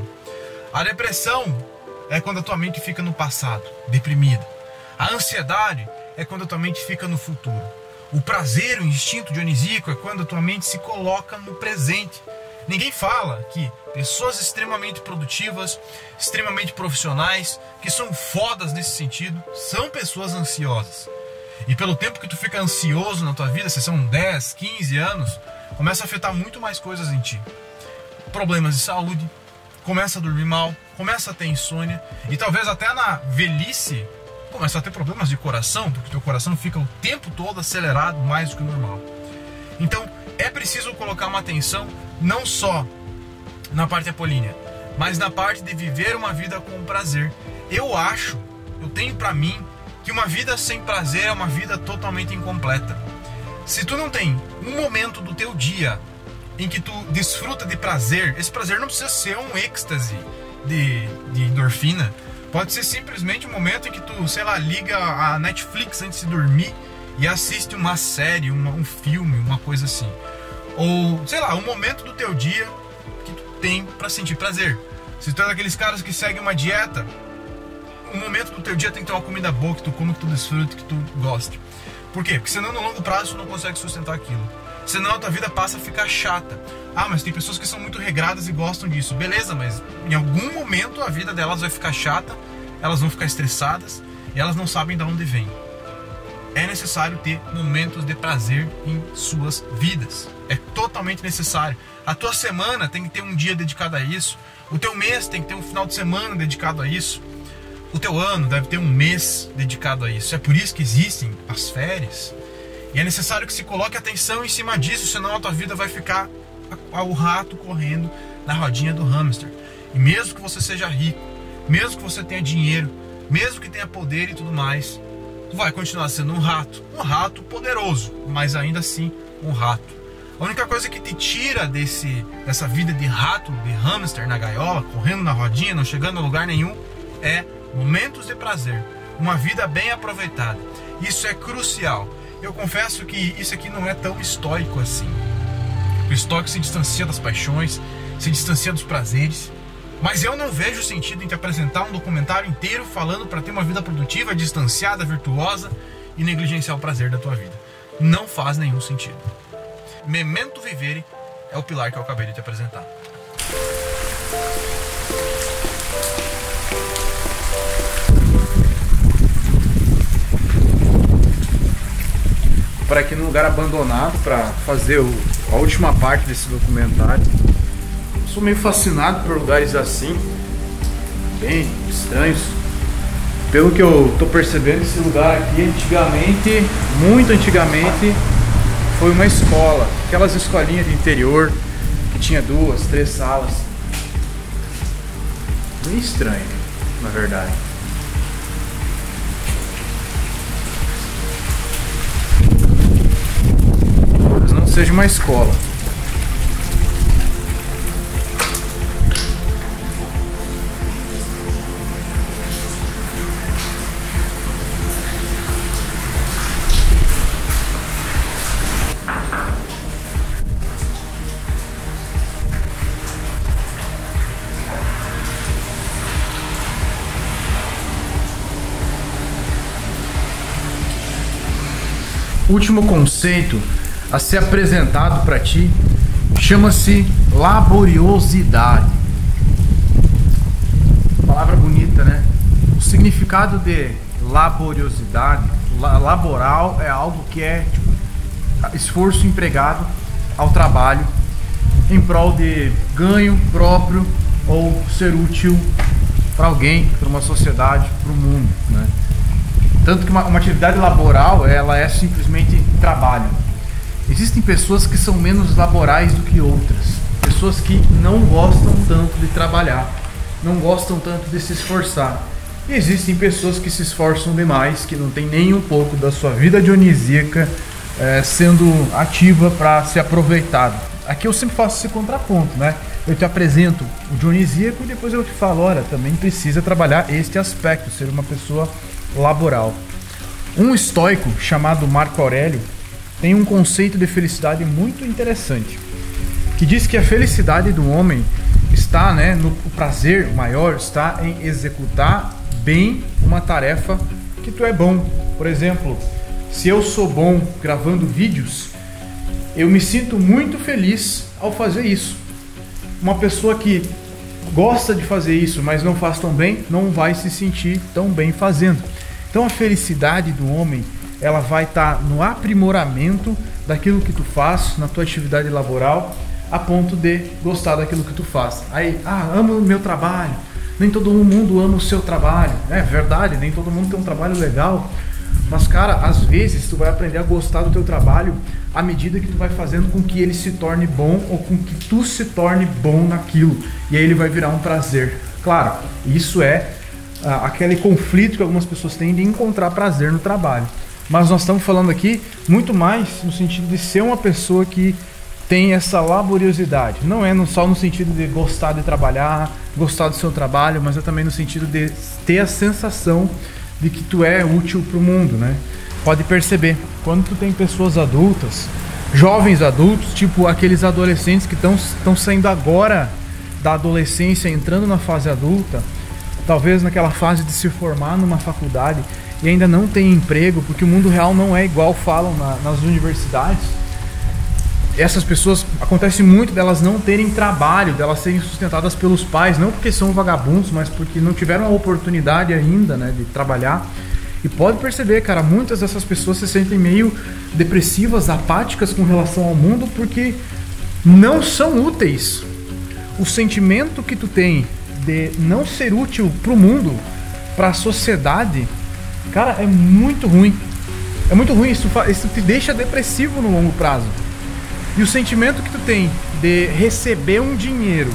A depressão é quando a tua mente fica no passado, deprimida. A ansiedade é quando a tua mente fica no futuro. O prazer, o instinto dionisíaco é quando a tua mente se coloca no presente. Ninguém fala que pessoas extremamente produtivas, extremamente profissionais, que são fodas nesse sentido, são pessoas ansiosas. E pelo tempo que tu fica ansioso na tua vida, se são dez, quinze anos, começa a afetar muito mais coisas em ti. Problemas de saúde, começa a dormir mal, começa a ter insônia e talvez até na velhice começa a ter problemas de coração, porque o teu coração fica o tempo todo acelerado mais do que o normal. Então é preciso colocar uma atenção não só na parte apolínea, mas na parte de viver uma vida com prazer. Eu acho, eu tenho pra mim, que uma vida sem prazer é uma vida totalmente incompleta. Se tu não tem um momento do teu dia em que tu desfruta de prazer, esse prazer não precisa ser um êxtase de, de endorfina. Pode ser simplesmente um momento em que tu, sei lá, liga a Netflix antes de dormir e assiste uma série, uma, um filme, uma coisa assim. Ou, sei lá, um momento do teu dia que tu tem pra sentir prazer. Se tu é daqueles caras que seguem uma dieta, um momento do teu dia tem que ter uma comida boa, que tu come, que tu desfrute, que tu goste. Por quê? Porque senão no longo prazo tu não consegue sustentar aquilo. Senão a tua vida passa a ficar chata. Ah, mas tem pessoas que são muito regradas e gostam disso. Beleza, mas em algum momento a vida delas vai ficar chata, elas vão ficar estressadas e elas não sabem de onde vem. É necessário ter momentos de prazer em suas vidas. É totalmente necessário. A tua semana tem que ter um dia dedicado a isso. O teu mês tem que ter um final de semana dedicado a isso. O teu ano deve ter um mês dedicado a isso. É por isso que existem as férias. E é necessário que se coloque atenção em cima disso, senão a tua vida vai ficar o rato correndo na rodinha do hamster. E mesmo que você seja rico, mesmo que você tenha dinheiro, mesmo que tenha poder e tudo mais, tu vai continuar sendo um rato. Um rato poderoso, mas ainda assim um rato. A única coisa que te tira desse, dessa vida de rato, de hamster na gaiola, correndo na rodinha, não chegando a lugar nenhum, é momentos de prazer. Uma vida bem aproveitada. Isso é crucial. Eu confesso que isso aqui não é tão estoico assim. O estoico se distancia das paixões, se distancia dos prazeres. Mas eu não vejo sentido em te apresentar um documentário inteiro falando para ter uma vida produtiva, distanciada, virtuosa e negligenciar o prazer da tua vida. Não faz nenhum sentido. Memento vivere é o pilar que eu acabei de te apresentar. Para aqui num lugar abandonado para fazer o, a última parte desse documentário. Sou meio fascinado por lugares assim, bem estranhos. Pelo que eu tô percebendo, esse lugar aqui antigamente, muito antigamente, foi uma escola. Aquelas escolinhas de interior que tinha duas, três salas. Bem estranho, na verdade. Mas não seja uma escola. último conceito a ser apresentado para ti chama-se laboriosidade. Palavra bonita, né? O significado de laboriosidade, laboral, é algo que é tipo, esforço empregado ao trabalho em prol de ganho próprio ou ser útil para alguém, para uma sociedade, para o mundo, né? Tanto que uma, uma atividade laboral, ela é simplesmente trabalho. Existem pessoas que são menos laborais do que outras, pessoas que não gostam tanto de trabalhar, não gostam tanto de se esforçar. E existem pessoas que se esforçam demais, que não tem nem um pouco da sua vida dionisíaca é, sendo ativa para ser aproveitado. Aqui eu sempre faço esse contraponto, né? Eu te apresento o dionisíaco e depois eu te falo, olha, também precisa trabalhar este aspecto, ser uma pessoa laboral. Um estoico chamado Marco Aurélio tem um conceito de felicidade muito interessante, que diz que a felicidade do homem está, né, no o prazer maior está em executar bem uma tarefa que tu é bom. Por exemplo, se eu sou bom gravando vídeos, eu me sinto muito feliz ao fazer isso. Uma pessoa que gosta de fazer isso, mas não faz tão bem, não vai se sentir tão bem fazendo. Então a felicidade do homem, ela vai estar no aprimoramento daquilo que tu faz na tua atividade laboral, a ponto de gostar daquilo que tu faz. Aí, ah, amo o meu trabalho. Nem todo mundo ama o seu trabalho. É verdade, nem todo mundo tem um trabalho legal. Mas, cara, às vezes tu vai aprender a gostar do teu trabalho à medida que tu vai fazendo com que ele se torne bom ou com que tu se torne bom naquilo. E aí ele vai virar um prazer. Claro, isso é ah, aquele conflito que algumas pessoas têm de encontrar prazer no trabalho. Mas nós estamos falando aqui muito mais no sentido de ser uma pessoa que tem essa laboriosidade. Não é só no sentido de gostar de trabalhar, gostar do seu trabalho, mas é também no sentido de ter a sensação de que tu é útil para o mundo, né? Pode perceber, quando tu tem pessoas adultas, jovens adultos, tipo aqueles adolescentes que estão saindo agora da adolescência, entrando na fase adulta, talvez naquela fase de se formar numa faculdade e ainda não tem emprego, porque o mundo real não é igual falam na, nas universidades. Essas pessoas, acontece muito delas não terem trabalho, delas serem sustentadas pelos pais, não porque são vagabundos, mas porque não tiveram a oportunidade ainda, né, de trabalhar. E pode perceber, cara, muitas dessas pessoas se sentem meio depressivas, apáticas com relação ao mundo, porque não são úteis. O sentimento que tu tem de não ser útil pro mundo, pra sociedade, cara, é muito ruim. É muito ruim, isso, isso te deixa depressivo no longo prazo. E o sentimento que tu tem de receber um dinheiro,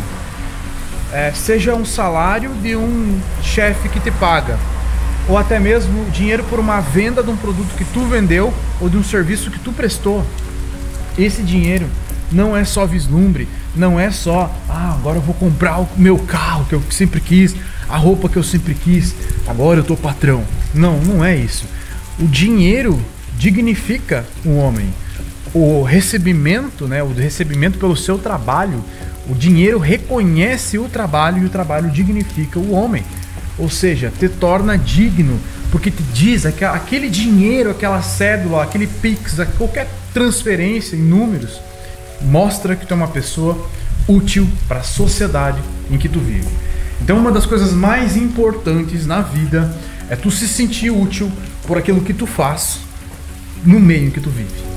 é, seja um salário de um chefe que te paga, ou até mesmo dinheiro por uma venda de um produto que tu vendeu ou de um serviço que tu prestou, esse dinheiro não é só vislumbre, não é só, ah, agora eu vou comprar o meu carro que eu sempre quis, a roupa que eu sempre quis, agora eu tô patrão. Não, não é isso. O dinheiro dignifica o homem. O recebimento, né, o recebimento pelo seu trabalho, o dinheiro reconhece o trabalho e o trabalho dignifica o homem. Ou seja, te torna digno, porque te diz que aquele dinheiro, aquela cédula, aquele Pix, qualquer transferência em números, mostra que tu é uma pessoa útil para a sociedade em que tu vive. Então uma das coisas mais importantes na vida é tu se sentir útil por aquilo que tu faz no meio em que tu vive.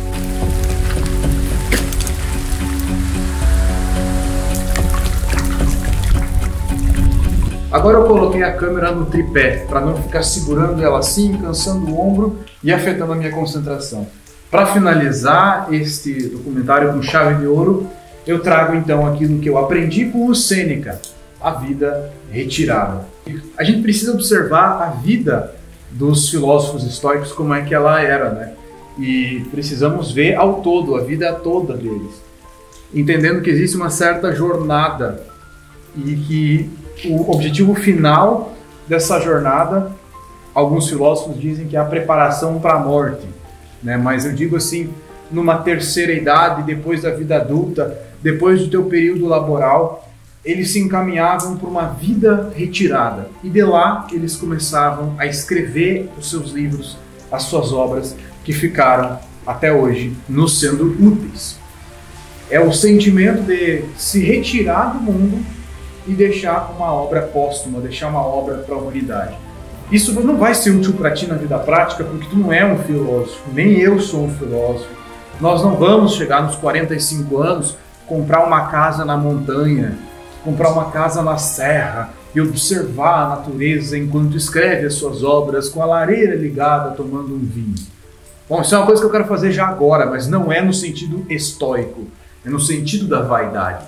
Agora eu coloquei a câmera no tripé, para não ficar segurando ela assim, cansando o ombro e afetando a minha concentração. Para finalizar este documentário com chave de ouro, eu trago então aquilo que eu aprendi com o Sêneca, a vida retirada. A gente precisa observar a vida dos filósofos estoicos, como é que ela era, né? E precisamos ver ao todo, a vida toda deles, entendendo que existe uma certa jornada e que o objetivo final dessa jornada, alguns filósofos dizem que é a preparação para a morte, né? Mas eu digo assim, numa terceira idade, depois da vida adulta, depois do teu período laboral, eles se encaminhavam para uma vida retirada. E de lá eles começavam a escrever os seus livros, as suas obras que ficaram até hoje nos sendo úteis. É o sentimento de se retirar do mundo e deixar uma obra póstuma, deixar uma obra para a humanidade. Isso não vai ser útil para ti na vida prática, porque tu não é um filósofo, nem eu sou um filósofo. Nós não vamos chegar nos quarenta e cinco anos, comprar uma casa na montanha, comprar uma casa na serra e observar a natureza enquanto escreve as suas obras com a lareira ligada, tomando um vinho. Bom, isso é uma coisa que eu quero fazer já agora, mas não é no sentido estoico, é no sentido da vaidade.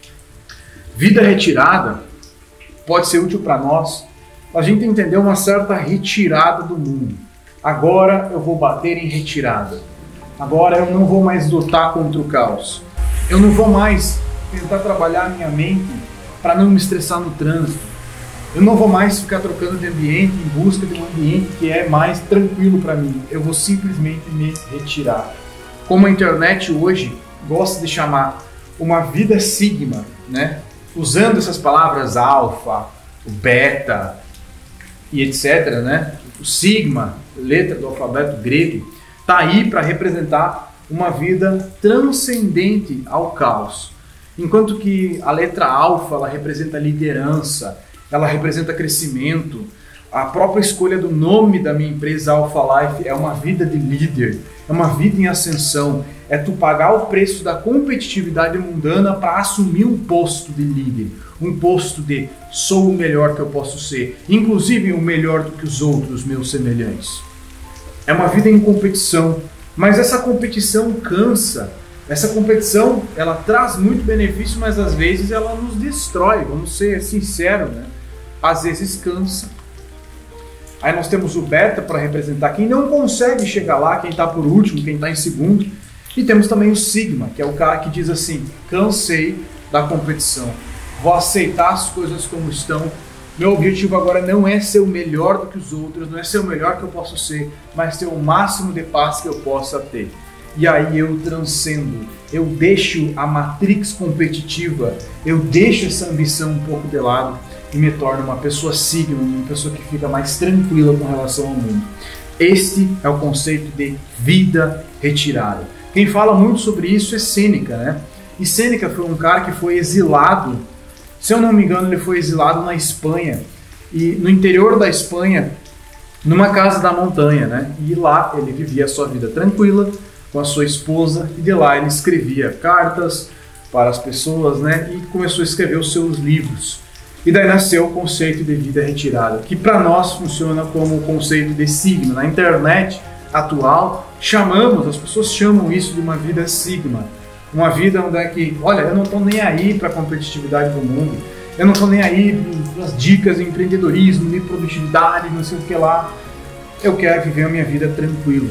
Vida retirada pode ser útil para nós, a gente entender uma certa retirada do mundo. Agora eu vou bater em retirada. Agora eu não vou mais lutar contra o caos. Eu não vou mais tentar trabalhar a minha mente para não me estressar no trânsito. Eu não vou mais ficar trocando de ambiente em busca de um ambiente que é mais tranquilo para mim. Eu vou simplesmente me retirar. Como a internet hoje gosta de chamar uma vida sigma, né? Usando essas palavras alfa, o beta e etc, né? O sigma, letra do alfabeto grego, está aí para representar uma vida transcendente ao caos. Enquanto que a letra alfa, ela representa liderança, ela representa crescimento. A própria escolha do nome da minha empresa Alpha Life é uma vida de líder, é uma vida em ascensão, é tu pagar o preço da competitividade mundana para assumir um posto de líder, um posto de sou o melhor que eu posso ser, inclusive o melhor do que os outros meus semelhantes. É uma vida em competição, mas essa competição cansa. Essa competição, ela traz muito benefício, mas às vezes ela nos destrói, vamos ser sinceros, né? Às vezes cansa. Aí nós temos o beta para representar quem não consegue chegar lá, quem está por último, quem está em segundo. E temos também o sigma, que é o cara que diz assim, cansei da competição, vou aceitar as coisas como estão. Meu objetivo agora não é ser o melhor do que os outros, não é ser o melhor que eu posso ser, mas ter o máximo de paz que eu possa ter. E aí eu transcendo, eu deixo a matrix competitiva, eu deixo essa ambição um pouco de lado e me torno uma pessoa sigma, uma pessoa que fica mais tranquila com relação ao mundo. Este é o conceito de vida retirada. Quem fala muito sobre isso é Sêneca, né? E Sêneca foi um cara que foi exilado, se eu não me engano, ele foi exilado na Espanha, e no interior da Espanha, numa casa da montanha, né? E lá ele vivia a sua vida tranquila, com a sua esposa, e de lá ele escrevia cartas para as pessoas, né? E começou a escrever os seus livros. E daí nasceu o conceito de vida retirada, que para nós funciona como o conceito de sigma. Na internet atual, chamamos, as pessoas chamam isso de uma vida sigma. Uma vida onde é que, olha, eu não estou nem aí para a competitividade do mundo, eu não estou nem aí para as dicas de empreendedorismo, de produtividade, não sei o que lá. Eu quero viver a minha vida tranquilo.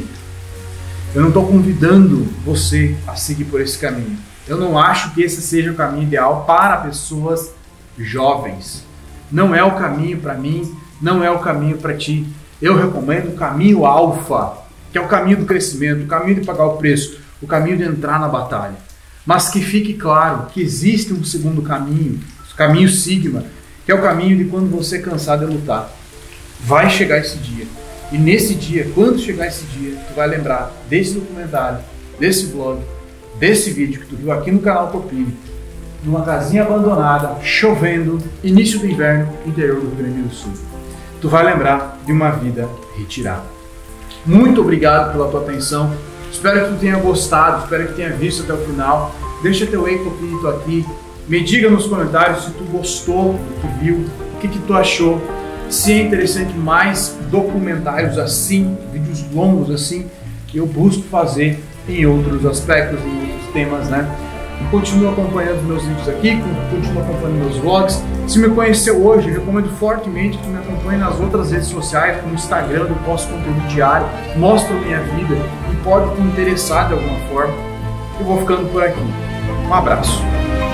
Eu não estou convidando você a seguir por esse caminho. Eu não acho que esse seja o caminho ideal para pessoas jovens. Não é o caminho para mim, não é o caminho para ti. Eu recomendo o caminho alfa, que é o caminho do crescimento, o caminho de pagar o preço, o caminho de entrar na batalha. Mas que fique claro que existe um segundo caminho, o caminho sigma, que é o caminho de quando você cansar de lutar. Vai chegar esse dia. E nesse dia, quando chegar esse dia, tu vai lembrar desse documentário, desse vlog, desse vídeo que tu viu aqui no canal Copini, numa casinha abandonada, chovendo, início do inverno, interior do Rio Grande do Sul. Tu vai lembrar de uma vida retirada. Muito obrigado pela tua atenção. Espero que tu tenha gostado, espero que tenha visto até o final. Deixa teu Ei Copinito aqui. Me diga nos comentários se tu gostou do que viu, o que, que tu achou. Se é interessante mais documentários assim, vídeos longos assim, que eu busco fazer em outros aspectos, em outros temas, né? E continua acompanhando meus vídeos aqui, continua acompanhando meus vlogs. Se me conheceu hoje, eu recomendo fortemente que tu me acompanhe nas outras redes sociais, como o Instagram, eu posto conteúdo diário, mostro a minha vida e pode te interessar de alguma forma. Eu vou ficando por aqui. Um abraço.